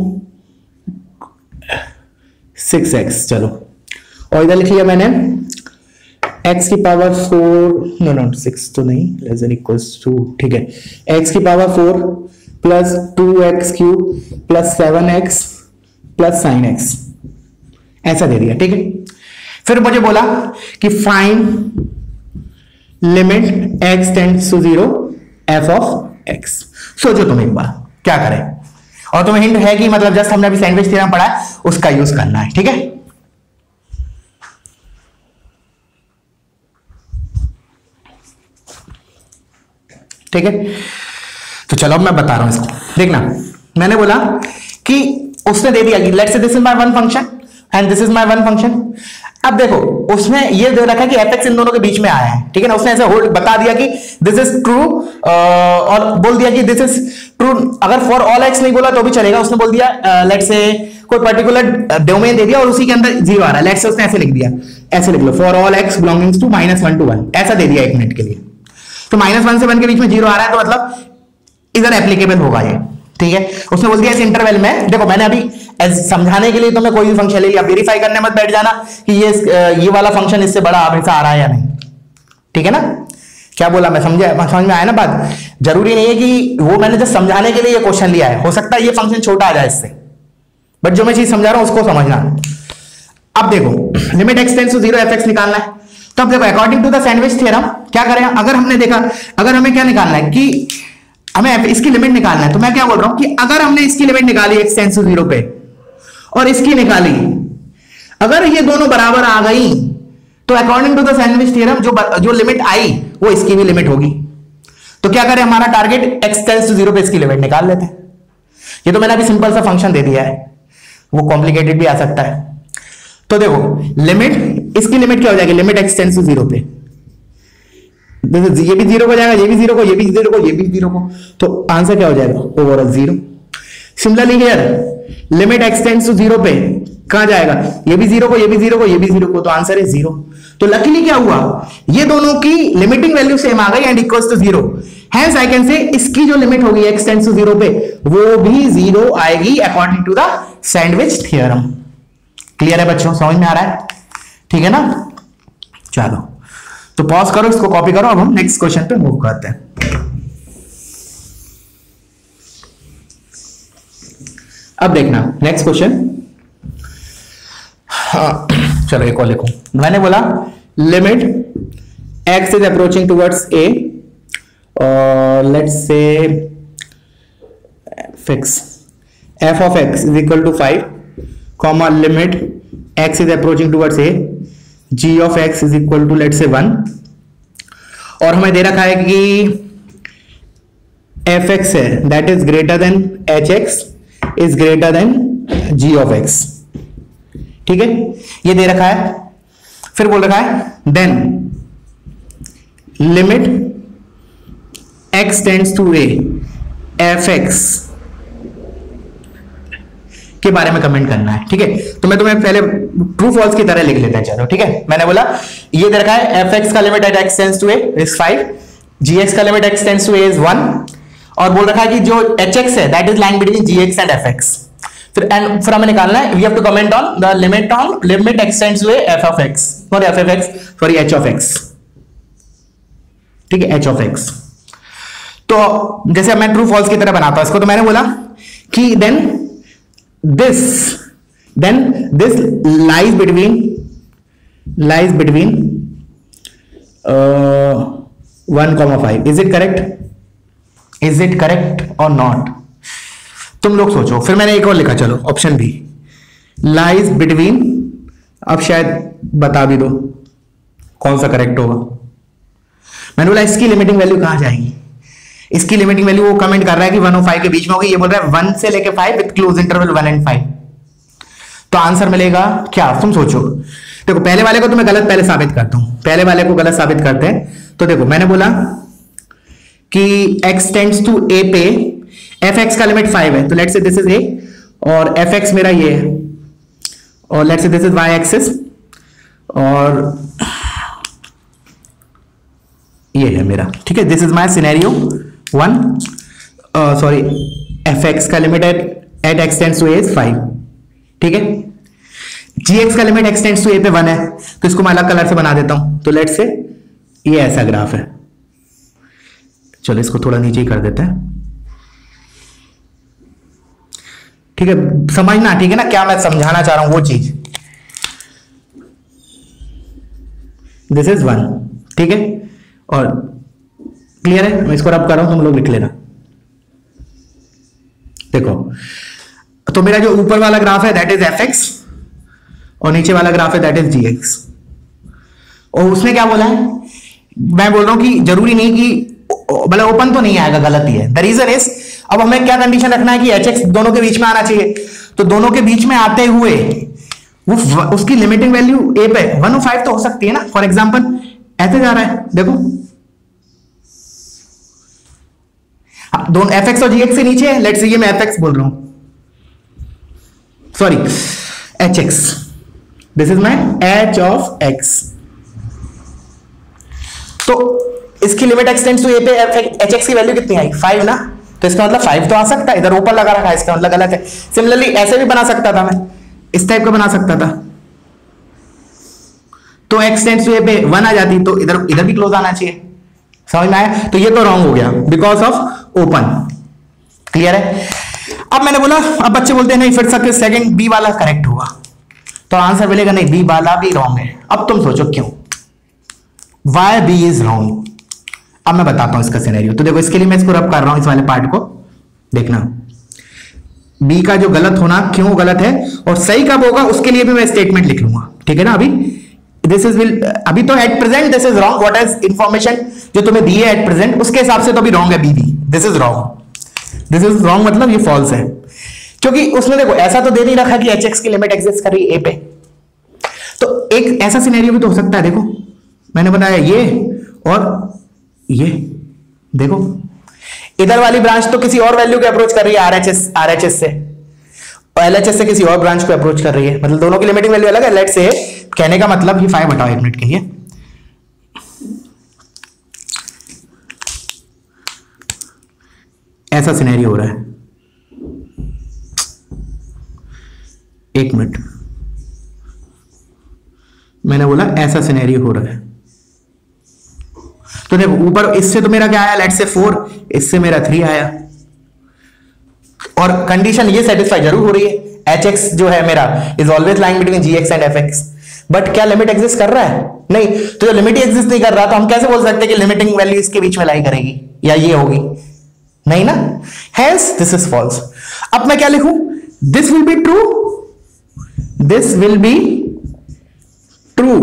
सिक्स एक्स, चलो, और इधर लिख लिया मैंने x की power four, no no six तो नहीं, लेस देन इक्वल्स टू, ठीक है, x की power four plus two x cube plus seven x plus sine x, ऐसा दे दिया। ठीक है, फिर मुझे बोला कि find limit x tends to zero f of x। सोचो तुम एक बार क्या करें, और तुम्हें हिंट है कि मतलब जस्ट हमने अभी सैंडविच थ्योरम पढ़ा है, उसका यूज करना है। ठीक है, ठीक है, तो चलो अब मैं बता रहा हूं इसको, देखना। मैंने बोला कि उसने दे दिया कि let's say this is my one function and this is my one function. अब देखो उसने ये दे रखा कि एफ एक्स इन दोनों के बीच में आया है, ठीक है ना, उसने ऐसे होल्ड बता दिया कि दिस इज ट्रू, और बोल दिया कि दिस इज ट्रू। अगर फॉर ऑल एक्स नहीं बोला तो भी चलेगा, उसने बोल दिया लेट्स से कोई पर्टिकुलर डोमेन दे दिया और उसी के अंदर जीरो आ रहा है, लेट्स से उसने ऐसे लिख दिया, ऐसे लिख लो for all x belongings to minus one to one, ऐसा दे दिया एक मिनट के लिए। तो माइनस वन से वन के बीच में जीरो आ रहा है, तो मतलब इधर एप्लीकेबल होगा ये। ठीक है, उसने बोल दिया इस इंटरवल में, देखो मैंने अभी समझाने के लिए तो मैं कोई भी फंक्शन ले लिया, वेरीफाई करने मत बैठ जाना कि ये ये वाला फंक्शन इससे बड़ा हमेशा आ रहा है या नहीं। ठीक है ना, क्या बोला मैं, समझे, समझ में आया ना बात? जरूरी नहीं है कि वो मैंने जब समझाने के लिए ये क्वेश्चन लिया है, हो सकता है ये फंक्शन छोटा आ जाए इससे, बट जो मैं चीज समझा रहा हूं उसको समझना। अब देखो limit x tends to zero f x निकालना है, तो अब देखो according to the sandwich theorem क्या करें, अगर हमने देखा, अगर हमें क्या निकालना है कि हमें इसकी लिमिट निकालना है। तो मैं क्या बोल रहा हूं कि अगर हमने इसकी लिमिट निकाली एक्स टेंड्स टू जीरो पे और इसकी निकाली, अगर ये दोनों बराबर आ गई तो according to the sandwich theorem जो जो लिमिट आई वो इसकी भी लिमिट होगी। तो क्या करें, हमारा target x tends to zero पे इसकी लिमिट निकाल लेते हैं। ये तो मैंने अभी सिंपल सा फंक्शन दे दिया है, वो कॉम्प्लिकेटेड भी आ सकता है। तो देखो लिमिट, इसकी लिमिट क्या हो जाएगी, limit x tends to zero पे, ये भी जीरो को जाएगा, ये भी जीरो को, ये भी जीरो को, ये भी जीरो को, तो आंसर क्या हो जाएगा, overall zero. Similarly here limit x tends to zero पे कहां जाएगा, ये भी जीरो को, ये भी जीरो को, ये भी जीरो को, तो आंसर है जीरो। तो लकीली क्या हुआ, ये दोनों की लिमिटिंग वैल्यू सेम आ गई and equals to zero. Hence I can say इसकी जो लिमिट होगी एक्स टेंड्स टू जीरो पे वो भी जीरो आएगी according to the sandwich theorem. Clear है बच्चों, समझ में आ रहा है, ठीक है ना। चलो तो पॉज करो, इसको कॉपी करो, अब हम नेक्स्ट क्वेश्चन पे मूव करते हैं। अब देखना नेक्स्ट क्वेश्चन, हाँ चलो एक और लिखो। मैंने बोला limit x is approaching towards a और let's say fix f of x is equal to five comma limit x is approaching towards a g of x is equal to let's say one, और हमें दे रखा है कि fx है that is greater than hx is greater than g of x, ठीक है, ये दे रखा है। फिर बोल रखा है then limit x tends to a fx के बारे में कमेंट करना है, ठीक है। तो मैं तुम्हें पहले ट्रू फॉल्स की तरह लिख लेते हैं, चलो ठीक है। मैंने बोला ये दे रखा है fx का limit at x tends to a is five, gx का limit x tends to a is one, और बोल रखा है कि जो hx है that is lying between gx and fx। फिर एंड फिर हमें निकालना है, we have to comment on the limit on limit x tends to a f of x और f of x sorry h of x, ठीक है, h of x। तो जैसे मैं ट्रू फॉल्स की तरह बनाता हूं इसको, तो मैंने बोला कि then this then this lies between lies between one comma five, is it correct, is it correct और नॉट, तुम लोग सोचो। फिर मैंने एक और लिखा, चलो ऑप्शन बी लाइज बिटवीन, अब शायद बता भी दो कौन सा करेक्ट होगा। मैंने बोला इसकी लिमिटिंग वैल्यू कहां जाएगी, इसकी लिमिटिंग वैल्यू वो कमेंट कर रहा है कि वन और फाइव के बीच में होगी, ये बोल रहा है वन से लेके five with close interval one and five. तो आंसर मिलेगा क्या, तुम सोचो। देखो पहले वाले को तो मैं गलत पहले साबित करता हूं, पहले वाले को गलत साबित करते हैं। तो देखो मैंने बोला कि x टेंड्स टू a पे fx का लिमिट फाइव है, तो let's say this is a और fx मेरा ये है, और let's say this is y axis और ये है मेरा, ठीक है। This is my scenario one, sorry fx का limit at at x tends to a is five, ठीक है। gx का limit x tends to a पे वन है, तो इसको मैं अलग कलर से बना देता हूं। तो लेट्स से ये ऐसा ग्राफ है, चलो इसको थोड़ा नीचे ही कर देते हैं, ठीक है, समझना, ठीक है ना, क्या मैं समझाना चाह रहा हूं वो चीज। दिस इज वन, ठीक है, और क्लियर है, मैं इसको रब कर रहा हूं, तुम लोग लिख लेना। देखो तो मेरा जो ऊपर वाला ग्राफ है दैट इज fx और नीचे वाला ग्राफ है दैट इज gx, और उसने क्या बोला है, मैं बोल रहा हूं कि जरूरी नहीं कि मतलब ओपन तो नहीं आएगा, गलत ही है। द रीजन इज, अब हमें क्या कंडीशन रखना है कि hx दोनों के बीच में आना चाहिए, तो दोनों के बीच में आते हुए वो उसकी लिमिटिंग वैल्यू a पे वन और फाइव तो हो सकती है ना। फॉर एग्जांपल ऐसे जा रहा है, देखो दोनों fx और gx से नीचे है, लेट्स से ये मैं fx बोल रहा हूं, sorry hx, this is my h of x। तो इसकी limit x tends to a पे hx की वैल्यू कितनी आई, फाइव ना, तो इसका मतलब फाइव तो आ सकता है, इधर ऊपर लगा रखा है, इसका मतलब गलत है। सिमिलरली ऐसे भी बना सकता था, मैं इस टाइप का बना सकता था, तो x टेंड्स टू a पे वन आ जाती, तो इधर इधर भी क्लोज आना चाहिए, समझ में आया। तो ये तो रॉन्ग हो गया बिकॉज ऑफ ओपन, क्लियर है। अब मैंने बोला, अब बच्चे बोलते हैं नहीं फिर से सेकंड बी वाला करेक्ट होगा, तो आंसर मिलेगा नहीं, बी वाला भी रॉन्ग है। अब तुम सोचो क्यों, वाई बी इज रॉन्ग, अब मैं बताता हूं इसका सिनेरियो। तो देखो इसके लिए मैं इसको रब कर रहा हूं, इस वाले पार्ट को देखना, बी का जो गलत होना क्यों गलत है और सही कब होगा उसके लिए भी मैं स्टेटमेंट लिख लूंगा, ठीक है ना। अभी दिस इज विल, अभी तो at present this is wrong, what is information जो तुम्हें दी है एट प्रेजेंट उसके हिसाब से तो अभी रॉन्ग है बी भी, this is wrong, this is wrong मतलब ये फॉल्स है, क्योंकि उसने देखो ऐसा तो दे नहीं रखा कि एच एक्स की लिमिट एग्जिस्ट कर रही है ए पे। तो एक ऐसा सिनेरियो भी तो हो सकता है, देखो मैंने बनाया ये और ये, देखो इधर वाली ब्रांच तो किसी और वैल्यू को अप्रोच कर रही है आरएचएस आरएचएस से, और एलएचएस से किसी और ब्रांच को अप्रोच कर रही है, मतलब दोनों की लिमिटिंग वैल्यू अलग है। लेट्स से कहने का मतलब ही फाइव हटाओ एक मिनट के लिए, ऐसा सिनेरियो हो रहा है, एक मिनट मैंने बोला ऐसा सिनेरियो हो रहा है। तो देखो ऊपर इससे तो मेरा क्या आया, लेट्स से फोर, इससे मेरा थ्री आया, और कंडीशन ये सेटिस्फाई जरूर हो रही है, एच एक्स जो है मेरा is always lying between g x and f x, but क्या लिमिट एग्जिस्ट कर रहा है? नहीं। तो जो लिमिट एग्जिस्ट नहीं कर रहा तो हम कैसे बोल सकते हैं कि लिमिटिंग वैल्यू इसके बीच में लाई करेगी या ये होगी? नहीं ना, हेंस दिस इज फॉल्स। अब मैं क्या लिखूं? This will be true, this will be true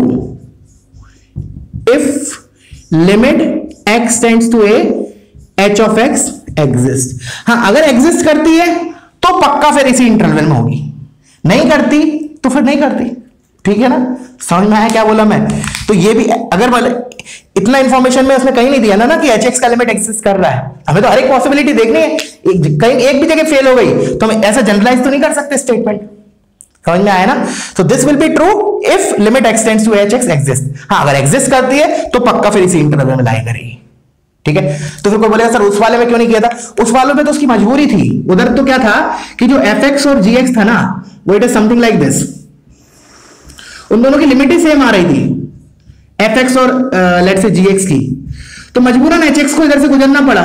if limit x tends to a h of x exist. हाँ, अगर एग्जिस्ट करती है तो पक्का फिर इसी इंटरवल में होगी, नहीं करती तो फिर नहीं करती, ठीक है ना। समझ में आया क्या बोला मैं? तो ये भी अगर मतलब इतना इंफॉर्मेशन में उसने कहीं नहीं दिया ना ना कि एच एक्स का लिमिट एग्जिस्ट कर रहा है, हमें तो हर एक पॉसिबिलिटी देखनी है, एक, कहीं एक भी जगह फेल हो गई तो हम ऐसा जनरलाइज तो नहीं कर सकते स्टेटमेंट। समझ में आया ना? तो this will be true if limit x tends to h x exist. हाँ, अगर एग्जिस्ट करती है तो पक्का फिर इसी इंटरवल में लाई करेगी, ठीक है। तो फिर कोई बोलेगा सर उस वाले में क्यों नहीं किया था? उस वाले में तो उसकी मजबूरी थी, उधर तो क्या था कि जो fx और gx था ना वो it is something like this, उन दोनों की लिमिट ही सेम आ रही थी fx और लेट्स से gx की, तो मजबूरन hx को इधर से गुजरना पड़ा।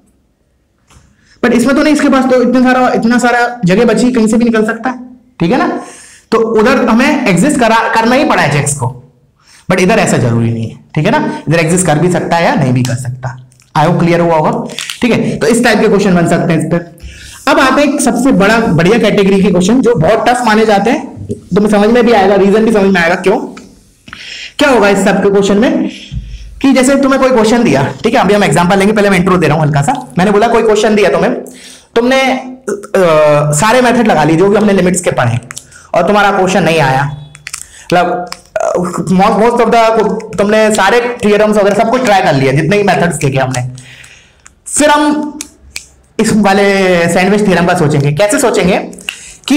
बट इसमें तो नहीं, इसके पास तो इतना सारा इतना सारा जगह बची, कहीं से भी निकल सकता है, ठीक है ना। तो उधर हमें एग्जिस्ट करा करना ही पड़ा है एक्स को, बट इधर ऐसा जरूरी नहीं है, ठीक है ना। इधर एग्जिस्ट कर भी सकता है या नहीं भी कर सकता। आई होप क्लियर हुआ होगा, ठीक है। तो इस टाइप के क्वेश्चन बन सकते हैं इस पर। अब आते हैं एक सबसे बड़ा बढ़िया कैटेगरी के क्वेश्चन जो बहुत टफ माने जाते हैं, तुम्हें समझ में भी आएगा, रीजन भी समझ में आएगा क्यों। क्या होगा इस सब के क्वेश्चन में कि जैसे तुम्हें कोई क्वेश्चन दिया, ठीक है, अभी हम एग्जांपल लेंगे, पहले मैं इंट्रो दे रहा हूं हल्का सा। मैंने बोला कोई क्वेश्चन दिया तुम्हें, तुमने आ, सारे मेथड लगा लिए जो भी हमने लिमिट्स के पढ़े, और तुम्हारा क्वेश्चन नहीं आया, मतलब मोस्ट ऑफ द तुमने सारे थ्योरम्स वगैरह सब कुछ ट्राई कर लिया, जितने ही मेथड्स देखे हमने। फिर हम इस वाले सैंडविच थ्योरम का सोचेंगे। कैसे सोचेंगे कि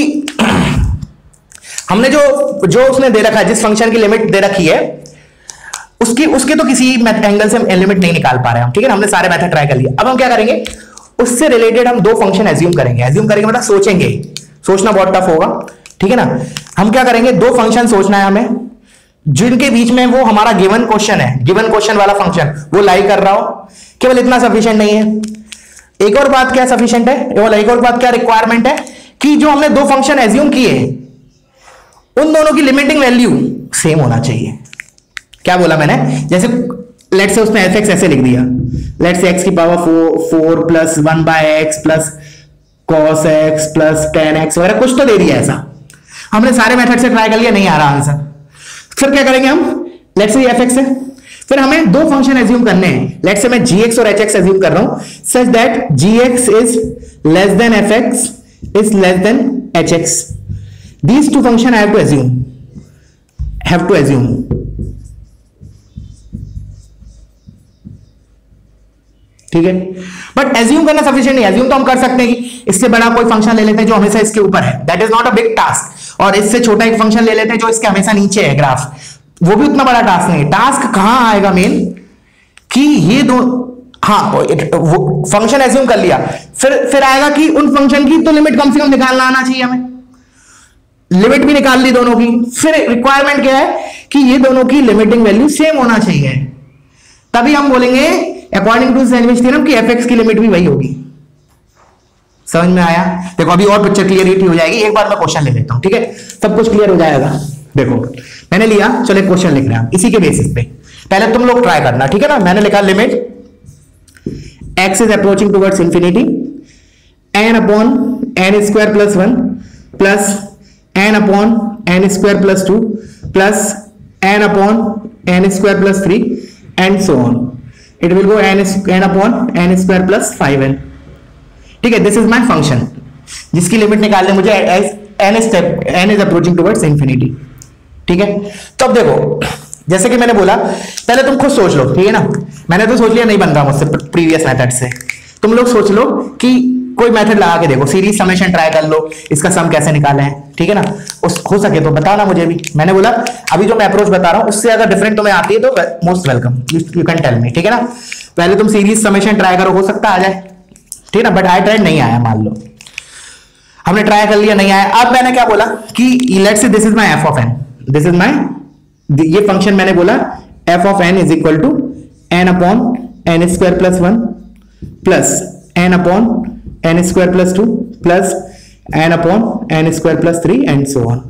हमने जो जो उसने दे रखा है, जिस फंक्शन की लिमिट दे रखी है उसकी उसके तो किसी एंगल से लिमिट नहीं निकाल पा रहे हैं, ठीक है ना। हमने सारे मेथड ट्राई कर लिए। अब हम क्या करेंगे, उससे रिलेटेड हम दो फंक्शन एज्यूम करेंगे। एज्यूम करेंगे मतलब सोचेंगे, सोचना बहुत टफ होगा, ठीक है ना। हम क्या करेंगे, दो फंक्शन सोचना है हमें जिनके बीच में वो हमारा गिवन क्वेश्चन है, गिवन क्वेश्चन वाला फंक्शन वो लाई कर रहा हो। केवल इतना सफिशिएंट नहीं है, एक और बात क्या सफिशिएंट है, केवल एक और बात क्या रिक्वायरमेंट है कि जो हमने दो फंक्शन एज्यूम किए उन दोनों की लिमिटिंग वैल्यू सेम होना चाहिए। क्या बोला मैंने, जैसे लेट से उसने एफ एक्स ऐसे लिख दिया, लेट से एक्स की power four four plus one by x plus cos x plus ten x वगैरह कुछ तो दे दिया ऐसा। हमने सारे मेथड से ट्राई कर लिया, नहीं आ रहा आंसर। फिर क्या करेंगे हम, लेट से एफ एक्स है, फिर हमें दो फंक्शन एज्यूम करने हैं। लेट से मैं जी एक्स और एच एक्स एज्यूम कर रहा हूं such that g x is less than f x is less than h x. These two function I have to assume, have to assume. ठीक है, but assume करना sufficient नहीं। Assume तो हम कर सकते हैं कि इससे बड़ा कोई फंक्शन ले लेते हैं जो हमेशा इसके ऊपर है, that is not a big task. और इससे छोटा एक फंक्शन ले लेते हैं जो इसके हमेशा नीचे है ग्राफ, वो भी उतना बड़ा टास्क नहीं है। टास्क कहां आएगा मेन कि ये दो, हाँ वो फंक्शन एज्यूम कर लिया, फिर फिर आएगा कि उन फंक्शन की तो लिमिट कम से कम निकालना आना चाहिए हमें। लिमिट भी निकाल ली दोनों की, फिर रिक्वायरमेंट क्या है कि ये दोनों की लिमिटिंग वैल्यू सेम होना चाहिए, तभी हम बोलेंगे अकॉर्डिंग टू सैंडविच थ्योरम कि एफ एक्स की लिमिट भी वही होगी। समझ में आया? देखो अभी और पिक्चर क्लियरिटी हो जाएगी। एक बार मैं क्वेश्चन ले लेता हूं, ठीक है, सब कुछ क्लियर हो जाएगा। देखो मैंने लिया, चलो एक क्वेश्चन लिख रहे हैं इसी के बेसिस पे, पहले तुम लोग ट्राई करना, ठीक है ना। मैंने लिखा limit x is approaching towards infinity, n upon n square plus one plus n upon n square plus two plus n upon n square plus three and so on. It will go n, n upon n square plus five n. ठीक है, this is my function जिसकी limit निकालने मुझे n step n इज approaching towards infinity. ठीक है, तो अब देखो जैसे कि मैंने बोला, पहले तुम खुद सोच लो, ठीक है ना. मैंने तो सोच लिया, नहीं बन रहा मुझसे प्रीवियस मेथड से. तुम लोग सोच लो कि कोई मेथड लगा के देखो, सीरीज समेशन ट्राई कर लो, इसका सम कैसे निकाले हैं. ठीक है ना, उस हो सके तो बताना मुझे भी. मैंने बोला अभी जो मैं अप्रोच बता रहा हूं उससे अगर डिफरेंट तुम्हें आती है तो most welcome, you can tell me. ठीक है ना, पहले तुम सीरीज समेशन ट्राई करो, हो सकता आ जाए. ठीक है ना, बट आई ट्राइड, नहीं आया. मान लो हमने ट्राई कर लिया, नहीं आया. अब मैंने क्या बोला कि let's say this is my f of n, this is my, ये फंक्शन मैंने बोला f of n is equal to n upon n square plus one plus n upon n square plus two plus n upon n square plus three and so on,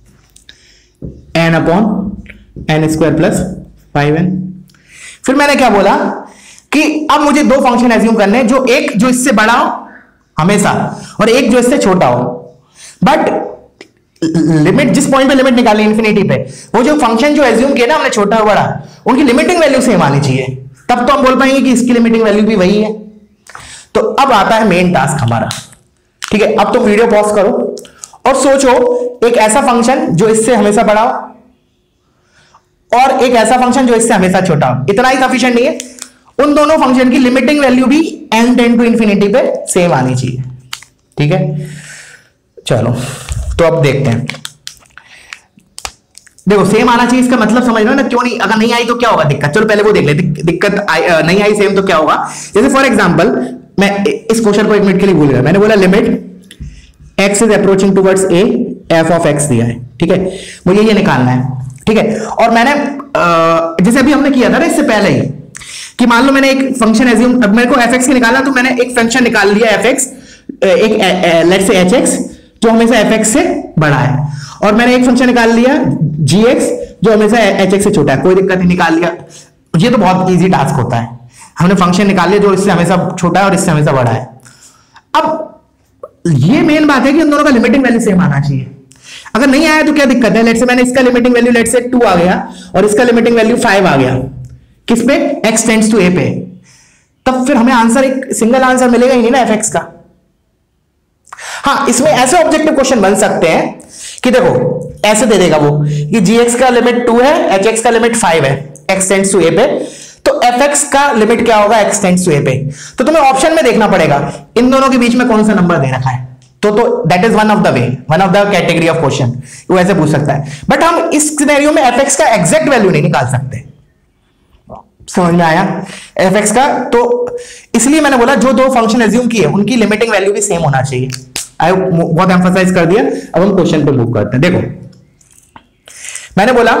n upon n square plus five n. फिर मैंने क्या बोला कि अब मुझे दो function assume करने हैं, जो एक जो इससे बड़ा हो हमेशा और एक जो इससे छोटा हो. बट लिमिट, जिस पॉइंट पे लिमिट निकाली इंफिनिटी पे, वो जो फंक्शन जो एज्यूम किया ना हमने छोटा और बड़ा, उनकी लिमिटिंग वैल्यू सेम आनी चाहिए, तब तो हम बोल पाएंगे कि इसकी लिमिटिंग वैल्यू भी वही है. तो अब आता है मेन टास्क हमारा. ठीक है, अब तुम वीडियो पॉज करो और सोचो एक ऐसा फंक्शन जो इससे हमेशा बड़ा हो और एक ऐसा फंक्शन जो इससे हमेशा छोटा हो. इतना ही सफिशिएंट नहीं है, उन दोनों फंक्शन की लिमिटिंग वैल्यू भी n टेंड टू इंफिनिटी पे सेम आनी चाहिए. ठीक है, चलो तो अब देखते हैं. देखो सेम आना चाहिए, इसका मतलब समझ लो ना, क्यों नहीं, अगर नहीं आई तो क्या होगा दिक्कत. चलो पहले वो देख ले, दिक्कत नहीं आई सेम तो क्या होगा. जैसे फॉर एग्जांपल मैं इस क्वेश्चन को एक मिनट के लिए भूल गया. मैंने बोला limit x is approaching towards a, f of x दिया है. ठीक है, मुझे ये निकालना है. ठीक है, और मैंने जैसे अभी हमने किया था ना इससे पहले ही, कि मान लो मैंने एक फंक्शन एज्यूम, अब मेरे को fx की निकालना, तो मैंने एक फंक्शन निकाल लिया fx, एक लेट्स से hx जो हमेशा fx से बड़ा है, और मैंने एक फंक्शन निकाल लिया gx जो हमेशा hx से छोटा है. कोई दिक्कत नहीं, निकाल लिया. ये तो बहुत इजी टास्क होता है. हमने फंक्शन निकाल लिया जो इससे हमेशा छोटा है और इससे हमेशा बड़ा है. अब ये मेन बात है कि उन दोनों का लिमिटिंग वैल्यू सेम आना चाहिए. अगर नहीं आया तो क्या दिक्कत है. लेट्स से मैंने इसका limiting value let's say two आ गया और इसका लिमिटिंग वैल्यू फाइव आ गया, किस पे, x टेंड्स टू a पे, तब फिर हमें आंसर एक सिंगल आंसर मिलेगा ही नहीं ना fx का. हाँ, इसमें ऐसे ऑब्जेक्टिव क्वेश्चन बन सकते हैं कि देखो ऐसे दे देगा वो कि gx का लिमिट टू है, hx का लिमिट फाइव है, x टेंड्स टू a पे, तो fx का लिमिट क्या होगा, x टेंड्स टू a पे. तो तुम्हें ऑप्शन में देखना पड़ेगा इन दोनों के बीच में कौन सा नंबर दे रखा है. तो तो that is one of the way, one of the category of question, वो ऐसे पूछ सकता है. बट हम इस सिनेरियो में fx का एग्जैक्ट वैल्यू नहीं निकाल सकते. समझ में आया fx का. तो इसलिए मैंने बोला जो दो फंक्शन एज्यूम किए उनकी लिमिटिंग वैल्यू भी सेम होना चाहिए. आई बहुत एम्फसाइज कर दिया. अब हम क्वेश्चन पे मूव करते हैं. देखो मैंने बोला,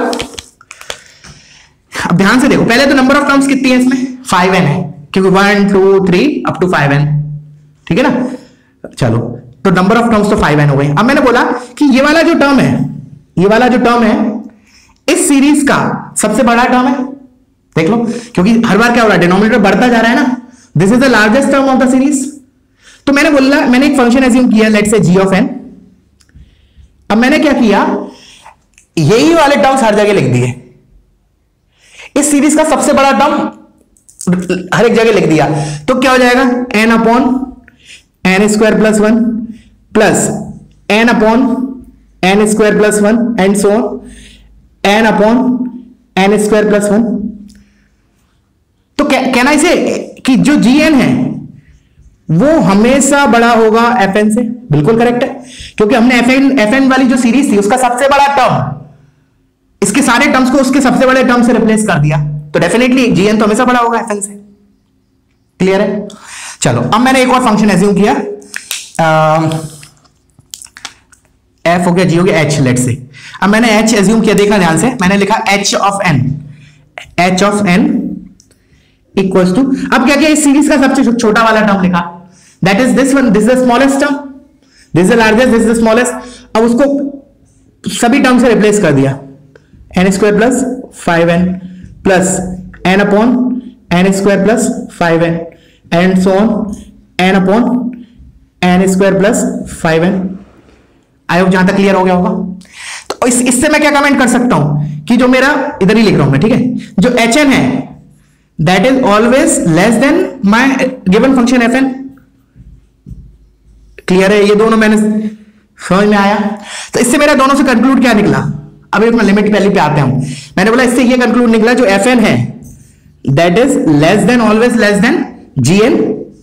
अब ध्यान से देखो, पहले तो नंबर ऑफ टर्म्स कितनी है इसमें, फाइव एन है, क्योंकि one two three up to five n. ठीक है ना, चलो तो नंबर ऑफ टर्म्स तो फाइव एन हो गए. अब मैंने बोला कि ये वाला जो टर्म है, ये वाला जो टर्म है इस सीरीज का सबसे बड़ा टर्म है. देख लो, क्योंकि हर बार क्या हो रहा है, डिनोमिनेटर बढ़ता जा रहा है ना. This is the largest term of the series. तो मैंने बोला, मैंने एक फंक्शन एज्यूम किया let's say g of n. अब मैंने क्या किया, यही वाले टर्म्स हर जगह लिख दिए. इस सीरीज का सबसे बड़ा टर्म हर एक जगह लिख दिया. तो क्या हो जाएगा, n upon n square plus one plus n upon n square plus one and so on, n upon n square plus one. तो कहना इसे कि जो जी एन है वो हमेशा बड़ा होगा एफ एन से. बिल्कुल करेक्ट है, क्योंकि हमने एफ एन एफ एन वाली जो सीरीज थी उसका सबसे बड़ा टर्म, इसके सारे टर्म्स को उसके सबसे बड़े टर्म से रिप्लेस कर दिया, तो डेफिनेटली जी एन तो हमेशा बड़ा होगा एफ एन से. क्लियर है. चलो अब मैंने एक और फंक्शन एज्यूम किया, एफ हो गया, जी हो गया, एच लेट से. अब मैंने एच एज्यूम किया, देखना ध्यान से, मैंने लिखा h of n, h of n equals to, अब क्या किया, इस सीरीज का सबसे छोटा वाला टर्म लिखा, that is this one, this is the smallest term, this is the largest, this is the smallest. अब उसको सभी टर्म से रिप्लेस कर दिया, n square plus five n plus n upon n square plus five n and so on n upon n square plus five n. I hope जहां तक clear हो गया होगा। तो इस, इससे मैं क्या कमेंट कर सकता हूं कि जो मेरा इधर ही लिख रहा हूं मैं, ठीक है, जो एच एन है that is always less than my given function f n. Clear है? ये दोनों मैंने समझ में आया। तो इससे मेरा दोनों से कंक्लूड क्या निकला? अब एक लिमिट वैल्यू पे आते हैं हम। मैंने बोला इससे ये कंक्लूड निकला जो एफ एन है that is less than always less than g n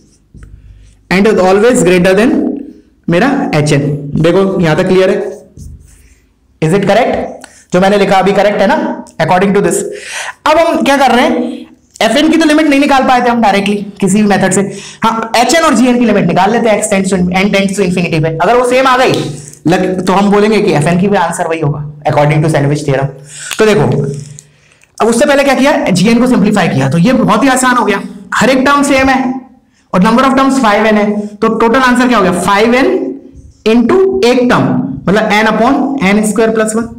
and is always greater than मेरा एच एन। देखो यहां तक क्लियर है? Is it correct? जो मैंने लिखा अभी करेक्ट है ना अकॉर्डिंग टू दिस। अब हम क्या कर रहे हैं, एफ एन की तो लिमिट नहीं निकाल पाए थे हम डायरेक्टली किसी भी मेथड से। हाँ, एच एन और जी एन की लिमिट निकाल लेते हैं x tends to n tends to infinity पे। अगर वो सेम आ गई लग, तो हम बोलेंगे कि एफ एन की भी आंसर वही होगा अकॉर्डिंग टू सैंडविच थ्योरम। तो देखो अब उससे पहले क्या किया, जी एन को सिंप्लीफाई किया, तो ये बहुत ही आसान हो गया। हर एक टर्म सेम है और number of terms five n है, तो टोटल आंसर क्या हो गया, फाइव एन इंटू एक टर्म मतलब n upon n square plus one.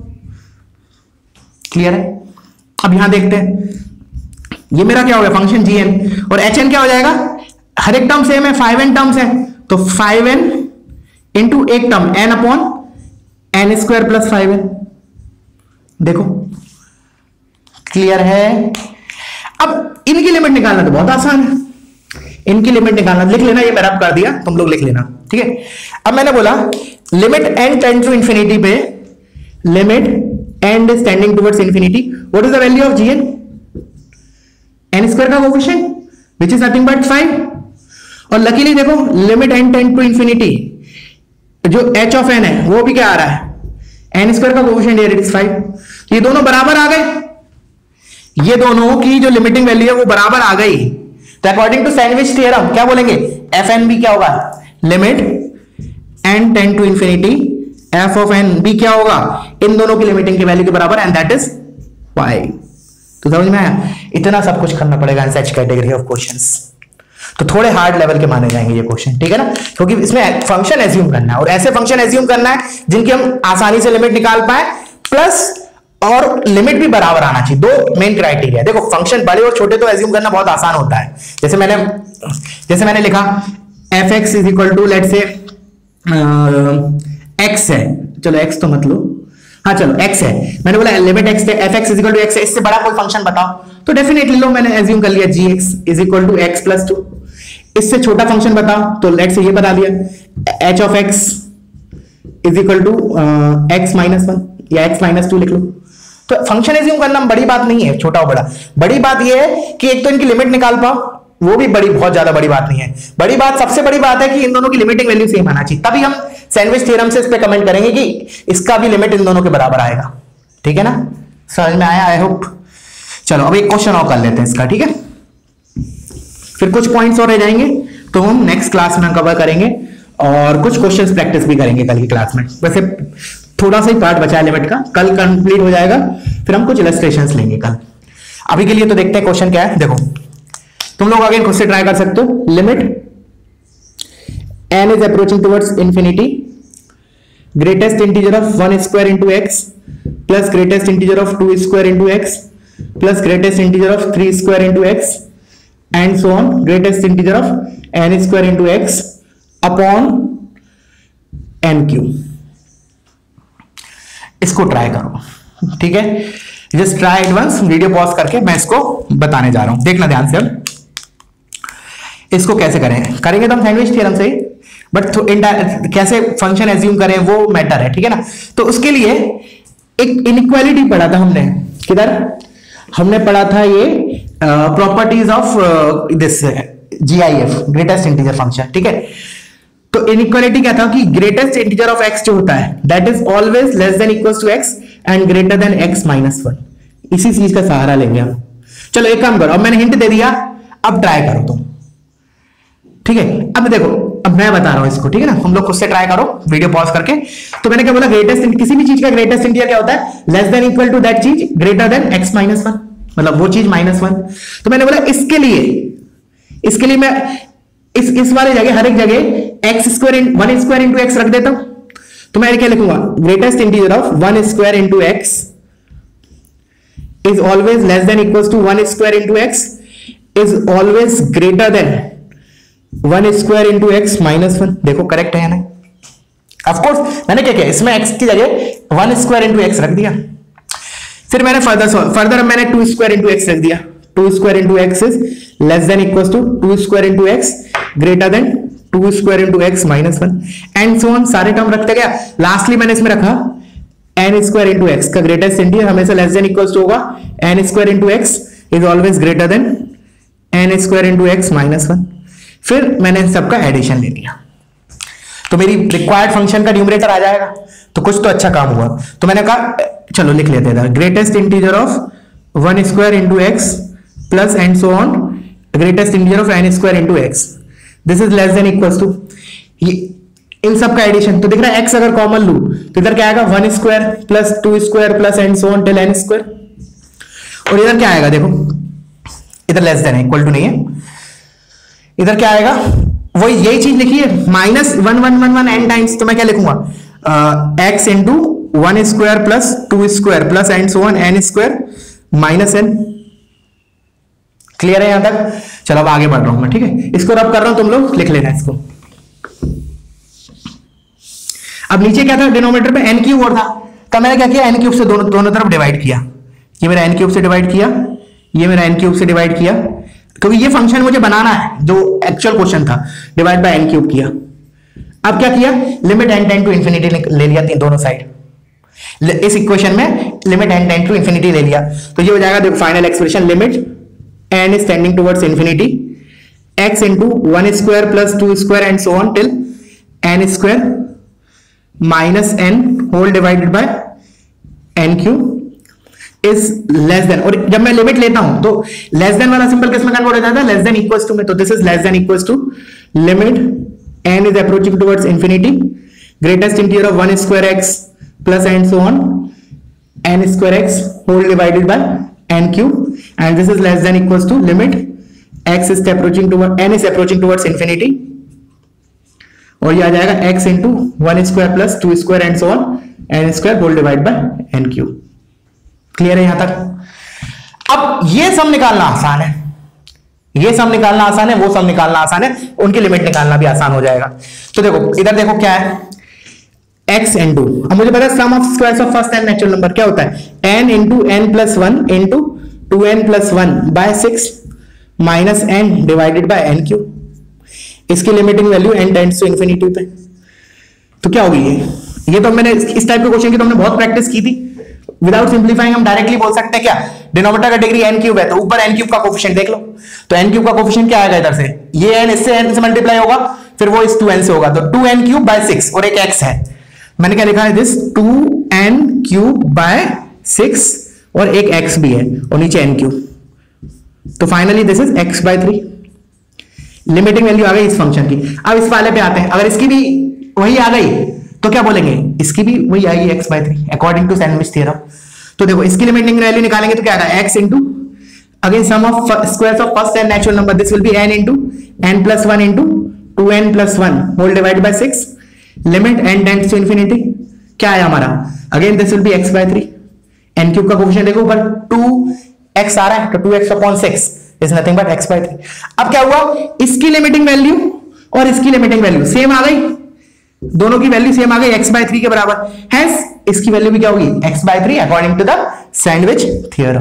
Clear है? अब यहां देखते हैं ये मेरा क्या हो गया फंक्शन जी एन और एच एन क्या हो जाएगा, हर एक टर्म सेम है, फाइव एन टर्म्स है, तो फाइव एन इंटू एक term n upon n square plus five n. देखो क्लियर है? अब इनकी लिमिट निकालना तो बहुत आसान है, इनकी लिमिट निकालना लिख लेना, ये मैंने कर दिया, तुम लोग लिख लेना, ठीक है। अब मैंने बोला limit N tend to infinity पे, limit N is tending towards infinity, what is the value of g n, n square का coefficient which is nothing but five. और लकीली देखो limit N tend to infinity, जो h of n है वो भी क्या आ रहा है, एन स्क्वायर का कोफिशिएंट इट इज फाइव। ये दोनों बराबर आ गए, ये दोनों की जो लिमिटिंग वैल्यू है वो बराबर आ गई। तो अकॉर्डिंग टू सैंडविच थ्योरम क्या बोलेंगे, एफ एन भी क्या होगा, limit N tend to infinity f of n भी क्या होगा, इन दोनों की लिमिटिंग की वैल्यू के बराबर, एंड दैट इज फाइव। तो समझ में आया? इतना सब कुछ करना पड़ेगा in such category of questions, तो थोड़े हार्ड लेवल के माने जाएंगे ये क्वेश्चन, ठीक है ना, क्योंकि इसमें फंक्शन एज्यूम करना है और ऐसे फंक्शन एज्यूम करना है जिनकी हम आसानी से लिमिट निकाल पाए, प्लस और लिमिट भी बराबर आना चाहिए। दो मेन क्राइटेरिया। देखो फंक्शन बड़े और छोटे तो एज्यूम करना बहुत आसान होता है, जैसे मैंने जैसे मैंने लिखा f x is equal to let say x है, चलो एक्स तो मत लो, हाँ चलो एक्स है, मैंने बोला limit x f x is equal to x है, इससे बड़ा कोई फंक्शन बताओ, तो डेफिनेटली लो मैंने एज्यूम कर लिया g x is equal to x plus two. इससे छोटा फंक्शन बताओ, तो लेट से ये बता दिया h of x is equal to x minus one या एक्स माइनस टू लिख लो। तो फंक्शन एज्यूम करना बड़ी बात नहीं है, छोटा और बड़ा, बड़ी बात यह है कि एक तो इनकी लिमिट निकाल पाओ, वो भी बड़ी बहुत ज्यादा बड़ी बात नहीं है। बड़ी बात, सबसे बड़ी बात है कि इन दोनों की लिमिटिंग वैल्यू सेम आना चाहिए, तभी हम सैंडविच थ्योरम से इस पे कमेंट करेंगे कि इसका भी लिमिट इन दोनों के बराबर आएगा, ठीक है ना, समझ में आया आई होप। चलो अब एक क्वेश्चन और कर लेते हैं इसका, ठीक है, फिर कुछ पॉइंट्स और रह जाएंगे तो हम नेक्स्ट क्लास में कवर करेंगे और कुछ क्वेश्चंस प्रैक्टिस भी करेंगे कल की क्लास में। वैसे थोड़ा सा ही पार्ट बचा है लिमिट का, कल कंप्लीट हो जाएगा, फिर हम कुछ इलस्ट्रेशंस लेंगे कल। अभी के लिए तो देखते हैं क्वेश्चन क्या है। देखो तुम लोग अगेन खुद से ट्राई कर सकते हो, limit n is approaching towards infinity, greatest integer of one square into x plus greatest integer of two square into x plus greatest integer of three square into x and so on, greatest integer of n square into x upon n cube। इसको try करो, ठीक है, just try it once, video pause करके मैं इसको बताने जा रहा हूं, देखना ध्यान से। अब इसको कैसे करें, करेंगे तो हम सैंडविच थ्योरम से, बट कैसे फंक्शन एज्यूम करें वो मैटर है, ठीक है ना। तो उसके लिए एक इनइक्वालिटी पढ़ा था हमने, किधर हमने पढ़ा था ये properties of this G I F, greatest integer function, ठीक है। तो इनइक्वालिटी क्या था कि ग्रेटेस्ट इंटीजर ऑफ एक्स जो होता है that is always less than equals to X and greater than X minus one. इसी चीज का सहारा लेंगे हम। चलो एक काम करो, अब मैंने हिंट दे दिया, अब ट्राई करो तुम, ठीक है। अब देखो अब मैं बता रहा हूं इसको, ठीक है ना, हम लोग खुद से ट्राई करो वीडियो पॉज करके। तो मैंने क्या बोला, ग्रेटेस्ट किसी भी चीज का ग्रेटेस्ट इंटीजर क्या होता है, less than equal to that चीज greater than X minus one, मतलब वो चीज माइनस वन। तो मैंने बोला इसके लिए इसके लिए मैं इस इस वाले जगह हर एक जगह X square one square into X रख देता हूं। तो मैं क्या लिखूंगा, greatest integer of one square into X is always less than equal to one square into X is always greater than one square into X minus one, देखो correct है ना? ऑफकोर्स मैंने क्या किया, इसमें एक्स की जगह वन स्क्वायर इंटू एक्स रख दिया। फिर मैंने फर्दर फर्दर मैंने टू स्क्वायर इंटू एक्स रख दिया। Two square into X is less than equal to two square into X greater than two square into X minus one and so on, सारे term रखते गया। Lastly मैंने इसमें रखा N square into X का greatest integer हमेशा less than equal to होगा N square into X is always greater than N square into X minus one. फिर मैंने सबका एडिशन ले लिया, तो मेरी रिक्वायर्ड फंक्शन का न्यूमरेटर आ जाएगा। तो कुछ तो अच्छा काम हुआ। तो मैंने कहा चलो लिख लेते हैं, greatest integer of one square into X plus and so on greatest integer of N square into X, this is less than equal to इन सब का एडिशन। तो दिख रहा है एक्स अगर कॉमन लू तो इधर क्या आएगा, one square plus two square plus and so on till N square, और इधर क्या आएगा, देखो इधर लेस देन है, इक्वल टू नहीं है, इधर क्या आएगा वही यही चीज लिखी है minus one one one one N times. तो मैं क्या लिखूंगा X into one square plus two square plus and so on N square minus N. Clear है यहां तक? चलो अब आगे बढ़ रहा हूं मैं, ठीक है? इसको रब कर रहा हूं, तुम लोग लिख लेना इसको। अब नीचे क्या था, डिनोमिनेटर पे एन क्यूब और था, तो मैंने क्या किया, एन क्यूब से दोनों दोनों तरफ डिवाइड किया। ये मेरा एन क्यूब से डिवाइड किया, ये मेरा एन क्यूब से डिवाइड किया, क्योंकि ये फंक्शन मुझे बनाना है जो एक्चुअल क्वेश्चन था, डिवाइड बाय एन क्यूब किया। अब क्या किया, limit N tend to infinity ले लिया थी दोनों साइड। इस इक्वेशन में limit N tend to infinity ले लिया, तो ये हो जाएगा देखो final expression, limit N is tending towards infinity X into one square plus two square and so on till N square minus N whole divided by N cube is less then. और जब मैं limit लेता हूं तो less than वाला symbol किसमें convert हो जाता है, लेस देन इक्वल्स टू में। तो this is less than equals to limit N is approaching towards infinity greatest integer of one square X plus and so on N square X whole divided by N cube and this is less than equals to limit x is approaching towards N is approaching towards infinity, और ये आ जाएगा X into one square plus two square and so on N square whole divide by N cube. Clear है यहां तक? अब ये सब निकालना आसान है, ये सब निकालना आसान है, वो सब निकालना आसान है, उनकी लिमिट निकालना भी आसान हो जाएगा। तो देखो इधर देखो क्या है, x इंटू, अब मुझे पता है sum of squares of first and natural number क्या होता है, n into N plus one into two N plus one by six minus N divided by N cube. इसकी limiting value n tends to infinity पे। तो क्या होगी ये ये तो मैंने इस टाइप के क्वेश्चन की तो हमने बहुत प्रैक्टिस की थी। विदाउट सिंप्लीफाइंग हम डायरेक्टली बोल सकते हैं क्या, डिनोमिनेटर का डिग्री n क्यूब है तो ऊपर n क्यूब का कोफिशिएंट देख लो। तो n क्यूब का कोफिशिएंट क्या आएगा इधर से, ये n इससे n से मल्टीप्लाई होगा, फिर वो इस टू एन से होगा, तो two N cube by six और एक x है। मैंने क्या लिखा है, this two N cube by six और एक x भी है और नीचे n क्यूब, तो finally this is x by three. Limiting value आ गई इस फंक्शन की। अब इस वाले पे आते हैं, अगर इसकी भी वही आ गई तो क्या बोलेंगे, इसकी भी वही आएगी x by three according to sandwich theorem. तो देखो इसकी लिमिटिंग वैल्यू निकालेंगे तो क्या आएगा, x into again sum of squares of first and natural number, this will be n into n plus one into two N plus one whole divided by six limit n tends to infinity. क्या है हमारा, again this will be x by three. n cube का coefficient देखो ऊपर two X आ रहा है, तो two X upon six is nothing but x by three. अब क्या हुआ, इसकी लिमिटिंग वैल्यू और इसकी लिमिटिंग वैल्यू सेम आ गई, दोनों की वैल्यू सेम आ गई x बाय थ्री के बराबर, हैंस इसकी वैल्यू भी क्या होगी, x by three according to the sandwich theorem.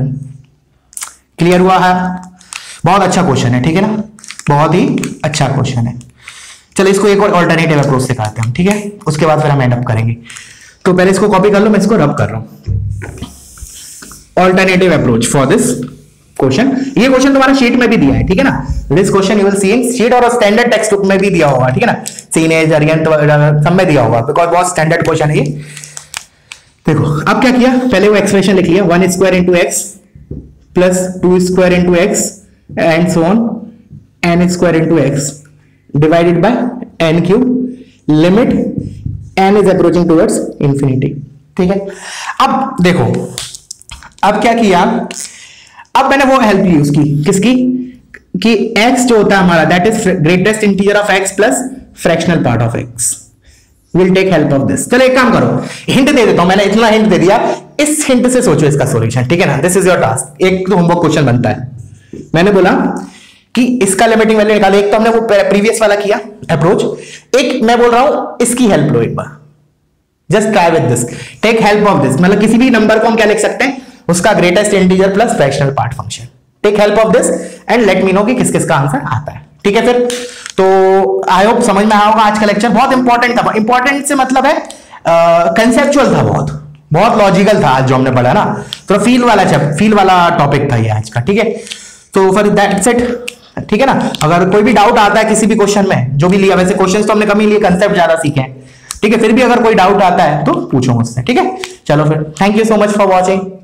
Clear हुआ है? बहुत अच्छा क्वेश्चन है, ठीक है ना, बहुत ही अच्छा क्वेश्चन है। चलो इसको एक और ऑल्टरनेटिव अप्रोच सिखाते हैं, ठीक है, उसके बाद फिर हम एंड अप करेंगे। तो पहले इसको कॉपी कर लो, मैं इसको रब कर रहा हूं। Alternative approach for this question, ये क्वेश्चन तुम्हारा शीट में भी दिया है, ठीक है ना, this question you will see in sheet और स्टैंडर्ड टेक्स्ट बुक में भी दिया होगा, ठीक है ना, सीनेज अरियंट सब में दिया होगा, बिकॉज बहुत स्टैंडर्ड क्वेश्चन है ये। देखो अब क्या किया, पहले वो एक्सप्रेशन लिख लिया, one square into X plus two square into X and so on N square into X divided by N cube limit N is approaching towards infinity. ठीक है, अब देखो अब क्या किया, अब मैंने वो हेल्प ली उसकी, किसकी, कि x जो होता है हमारा that is greatest integer of x plus fractional part of x, will take help of this. चलो एक काम करो, हिंट दे देता हूं, मैंने इतना हिंट दे दिया, इस हिंट से सोचो इसका सॉल्यूशन, ठीक है ना, दिस इज योर टास्क। एक तो होमवर्क क्वेश्चन बनता है, मैंने बोला कि इसका लिमिटिंग वैल्यू निकालो। एक तो हमने वो प्रीवियस वाला किया अप्रोच, एक मैं बोल रहा हूं इसकी हेल्प लो एक बार, just try with this, take help of this. मतलब किसी भी नंबर को हम क्या लिख सकते हैं, उसका greatest integer plus fractional part function. Take help of this and let me know कि किस किस का आंसर आता है। ठीक है, फिर तो आई होप समझ में आया होगा। आज का लेक्चर बहुत इंपॉर्टेंट था, इंपॉर्टेंट से मतलब है कंसेप्चुअल था, बहुत बहुत लॉजिकल था आज जो हमने पढ़ा ना, तो फील वाला फील वाला टॉपिक था ये आज का। ठीक है, तो फिर दैट्स इट। ठीक है ना, अगर कोई भी डाउट आता है किसी भी क्वेश्चन में, जो भी लिया, वैसे क्वेश्चंस तो हमने कम ही लिए, कंसेप्ट ज्यादा सीखे हैं। ठीक है, फिर भी अगर कोई डाउट आता है तो पूछो मुझसे। ठीक है, चलो फिर, thank you so much for watching.